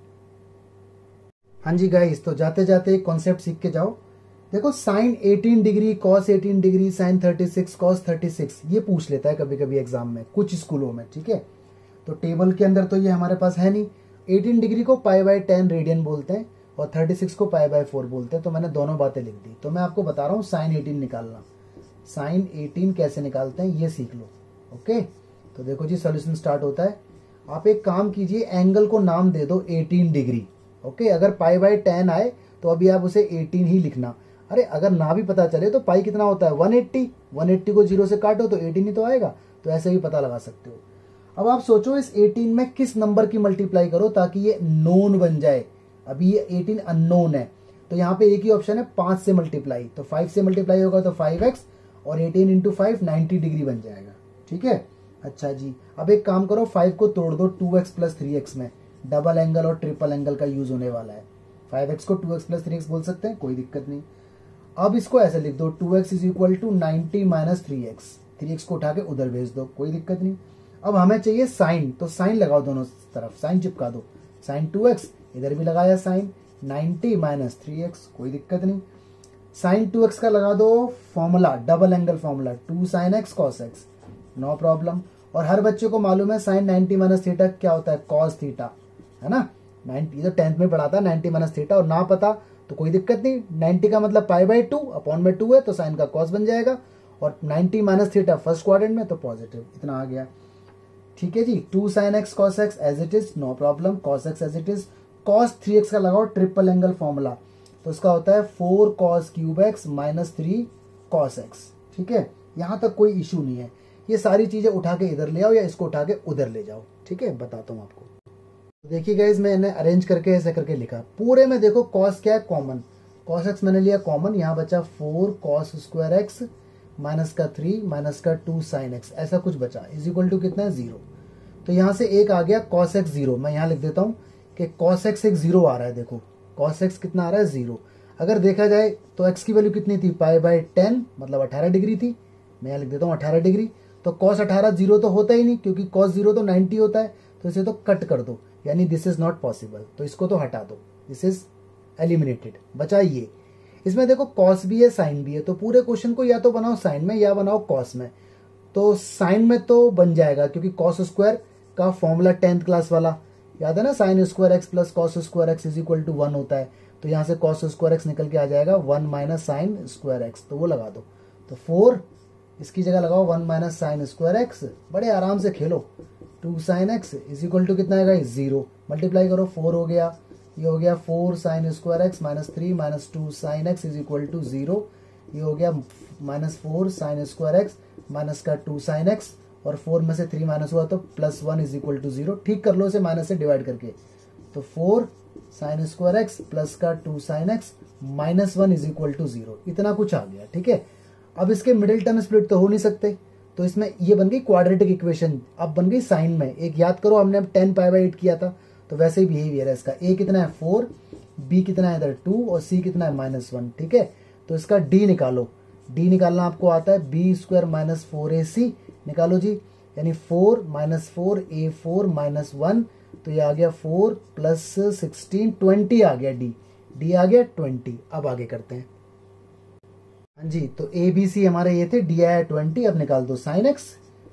हाँ जी गाइस, तो जाते जाते एक कॉन्सेप्ट सीख के जाओ। देखो sine eighteen degree, cos eighteen degree, sine thirty six, cos thirty six, ये पूछ लेता है कभी कभी एग्जाम में, कुछ स्कूलों में, ठीक है। तो टेबल के अंदर तो ये हमारे पास है नहीं। एटीन डिग्री को पाई बाय टेन रेडियन बोलते हैं, और थर्टी सिक्स को पाई बाय फोर बोलते हैं, तो मैंने दोनों बातें लिख दी। तो मैं आपको बता रहा हूँ साइन एटीन निकालना। साइन एटीन कैसे निकालते हैं ये सीख लो, ओके। तो देखो जी सोल्यूशन स्टार्ट होता है। आप एक काम कीजिए, एंगल को नाम दे दो एटीन डिग्री, ओके। अगर पाई बाय टेन आए तो अभी आप उसे एटीन ही लिखना, अरे अगर ना भी पता चले तो पाई कितना होता है वन एट्टी, वन एट्टी को जीरो से काटो तो एटीन ही तो आएगा, तो ऐसे भी पता लगा सकते हो। अब आप सोचो इस एटीन में किस नंबर की मल्टीप्लाई करो ताकि ये नोन बन जाए। अभी ये एटीन अननोन है, तो यहाँ पे एक ही ऑप्शन है पाँच से मल्टीप्लाई, तो फाइव से मल्टीप्लाई होगा तो फाइव एक्स और eighteen into five ninety degree बन जाएगा। ठीक है, अच्छा जी। अब एक काम करो, फाइव को तोड़ दो two x plus three x में, डबल एंगल और ट्रिपल एंगल का यूज होने वाला है। फाइव एक्स को two x plus three x बोल सकते हैं, कोई दिक्कत नहीं। अब इसको ऐसे लिख दो, two x is equal to ninety minus three x, three x को उठा के उधर भेज दो, कोई दिक्कत नहीं। अब हमें चाहिए साइन, तो साइन लगाओ दोनों तरफ, साइन चिपका दो, साइन टू एक्स इधर भी लगाया sine, ninety minus three x, कोई दिक्कत नहीं। साइन टू एक्स का लगा दो formula, double angle formula, two sine x cos x, no problem. और हर बच्चे को मालूम है साइन नाइन्टी माइनस थीटा क्या होता है, कॉस थीटा, है ना। नाइन्टी तो टेंथ में पढ़ा था, नाइन्टी माइनस थीटा, और ना पता तो कोई दिक्कत नहीं। नाइन्टी का मतलब पाई बाई टू, अपॉन में टू है तो साइन का कॉस बन जाएगा, और ninety minus theta first quadrant में तो पॉजिटिव, इतना आ गया। ठीक है जी, two sine x cos x as it is, no problem, cos x as it is. Cos three x का लगाओ ट्रिपल एंगल फॉर्मूला, तो उसका होता है four cos cube x minus three cos x. ठीक है, यहां तक कोई इशू नहीं है। ये सारी चीजें उठा के इधर ले आओ या इसको उठा के उधर ले जाओ। ठीक है, बताता हूं आपको। देखिए गाइज, मैंने अरेंज करके ऐसे करके लिखा, पूरे में देखो कॉस क्या है, कॉमन, कॉस एक्स मैंने लिया कॉमन, यहाँ बचा four cos square x minus का थ्री माइनस का टू साइन एक्स, ऐसा कुछ बचा, इज इक्वल टू कितना है, जीरो। तो यहाँ से एक आ गया कॉस एक्स जीरो, मैं यहाँ लिख देता हूँ कि कॉस एक्स एक जीरो आ रहा है। देखो कॉस एक्स कितना आ रहा है, जीरो। अगर देखा जाए तो एक्स की वैल्यू कितनी थी, पाई बाय टेन, मतलब अठारह डिग्री थी, मैं यहाँ लिख देता हूँ अठारह डिग्री। तो कॉस अठारह जीरो तो होता ही नहीं, क्योंकि कॉस जीरो तो नाइन्टी होता है, तो इसे तो कट कर दो, यानी दिस इज नॉट पॉसिबल, तो इसको तो हटा दो, दिस इज एलिमिनेटेड। बचा ये, इसमें देखो कॉस भी है साइन भी है, तो पूरे क्वेश्चन को या तो बनाओ साइन में या बनाओ कॉस में। तो साइन में तो बन जाएगा, क्योंकि कॉस स्क्वायर का फॉर्मूला टेंथ क्लास वाला याद है ना, sine square x plus cos square x is equal to one होता है। तो यहाँ से कॉस स्क्वायर एक्स निकल के आ जाएगा one minus sine square x, तो वो लगा दो। तो फोर इसकी जगह लगाओ one minus sine square x, बड़े आराम से खेलो, two sine x is equal to कितना आएगा, जीरो। मल्टीप्लाई करो, फोर हो गया, ये हो गया four sine square x minus three minus two sine x is equal to zero. ये हो गया minus four sine square x minus का टू साइन एक्स, और फोर में से थ्री माइनस हुआ तो plus one is equal to zero. ठीक कर लो इसे माइनस से डिवाइड करके, तो four sine square x plus का two sine x minus one is equal to zero, इतना कुछ आ गया। ठीक है, अब इसके मिडिल टर्म स्प्लिट तो हो नहीं सकते, तो इसमें ये बन गई क्वाड्रेटिक इक्वेशन, अब बन गई साइन में। एक याद करो, हमने अब टेन पाई बाई एट किया था, तो वैसे ही बिहेवियर है इसका। ए कितना है फोर, बी कितना है इधर टू, और सी कितना है माइनस वन। ठीक है, तो इसका डी निकालो, डी निकालना आपको आता है, बी स्क्वायर माइनस फोर ए सी निकालो जी, यानी four minus four a four minus one, तो ये आ गया फोर प्लस सिक्सटीन, ट्वेंटी आ गया डी, डी आ गया ट्वेंटी। अब आगे करते हैं। हाँ जी, तो ए बी सी हमारे ये थे, डी आया ट्वेंटी। अब निकाल दो sine x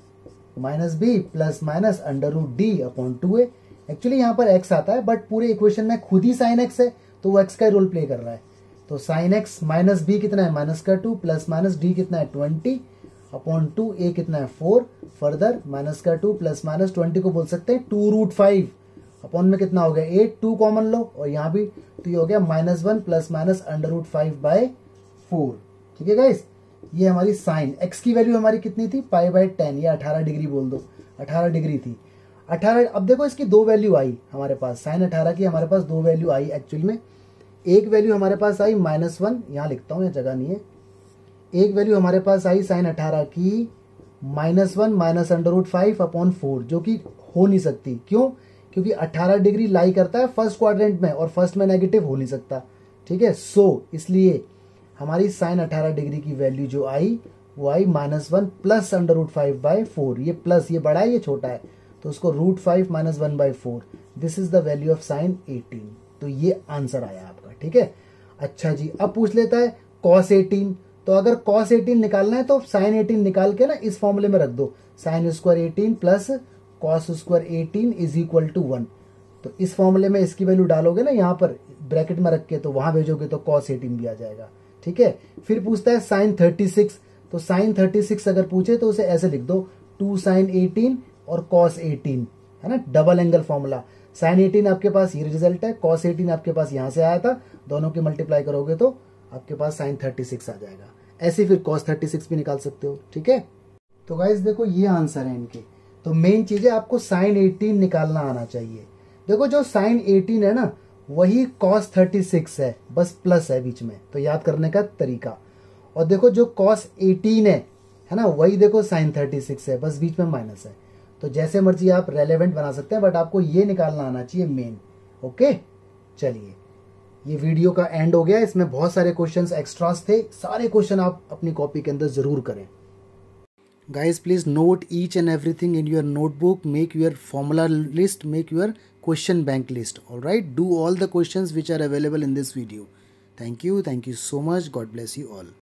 minus B plus minus under root D upon two a. Actually यहाँ पर एक्स आता है, बट पूरे इक्वेशन में खुद ही साइन एक्स है, तो वो एक्स का रोल प्ले कर रहा है। तो साइन एक्स माइनस बी कितना है, माइनस का टू, प्लस माइनस डी कितना है ट्वेंटी अपॉन टू, ए कितना है फोर, फर्दर माइनस का टू प्लस माइनस ट्वेंटी को बोल सकते हैं टू रूट फाइव, अपॉन में कितना हो गया एट, टू कॉमन लो, और यहाँ भी तो ये हो गया minus one plus minus under root five by four. ठीक है गाइस, ये हमारी साइन एक्स की वैल्यू हमारी कितनी थी, पाई बाय टेन, या अठारह डिग्री बोल दो, अठारह डिग्री थी अठारह। अब देखो इसकी दो वैल्यू आई हमारे पास, साइन अठारह की हमारे पास दो वैल्यू आई एक्चुअल में। एक वैल्यू हमारे पास आई माइनस वन, यहाँ लिखता हूँ, ये जगह नहीं है। एक वैल्यू हमारे पास आई साइन अठारह की minus one minus under root five upon four, जो कि हो नहीं सकती। क्यों? क्योंकि अठारह डिग्री लाई करता है फर्स्ट क्वाड्रेंट में, और फर्स्ट में नेगेटिव हो नहीं सकता। ठीक है, सो इसलिए हमारी साइन अठारह डिग्री की वैल्यू जो आई वो आई minus one plus under root five by four. ये प्लस, ये बड़ा है ये छोटा है, तो उसको root five minus one by four, this is the value of sine eighteen. तो ये आंसर आया आपका। ठीक है, अच्छा जी, अब पूछ लेता है कॉस एटीन। तो अगर कॉस एटीन निकालना है तो साइन एटीन निकाल के ना इस फॉर्मूले में रख दो, sine square eighteen plus cos square eighteen is equal to one. तो इस फॉर्मूले में इसकी वैल्यू डालोगे ना यहाँ पर ब्रैकेट में रख के, तो वहां भेजोगे तो कॉस एटीन भी आ जाएगा। ठीक है, फिर पूछता है साइन थर्टी सिक्स। तो साइन थर्टी सिक्स अगर पूछे तो उसे ऐसे लिख दो, टू साइन एटीन और कॉस एटीन, है ना, double angle formula. Sine eighteen आपके पास ये रिजल्ट है, कॉस एटीन आपके पास यहां से आया था, दोनों की मल्टीप्लाई करोगे तो आपके पास साइन थर्टी सिक्स आ जाएगा। ऐसे फिर कॉस थर्टी सिक्स भी निकाल सकते हो, ठीक है। तो गाइज देखो ये आंसर है इनके। तो मेन चीज है आपको साइन एटीन निकालना आना चाहिए। देखो जो साइन एटीन है ना वही कॉस थर्टी सिक्स है, बस प्लस है बीच में, तो याद करने का तरीका। और देखो जो कॉस एटीन है है ना वही देखो साइन थर्टी सिक्स है, बस बीच में माइनस है। तो जैसे मर्जी आप रेलेवेंट बना सकते हैं, बट आपको ये निकालना आना चाहिए मेन। ओके चलिए ये वीडियो का एंड हो गया। इसमें बहुत सारे क्वेश्चंस एक्स्ट्रास थे, सारे क्वेश्चन आप अपनी कॉपी के अंदर जरूर करें। Guys, please note each and everything in your notebook. Make your formula list, make your question bank list. Alright, do all the questions which are available in this video. Thank you. Thank you so much. God bless you all.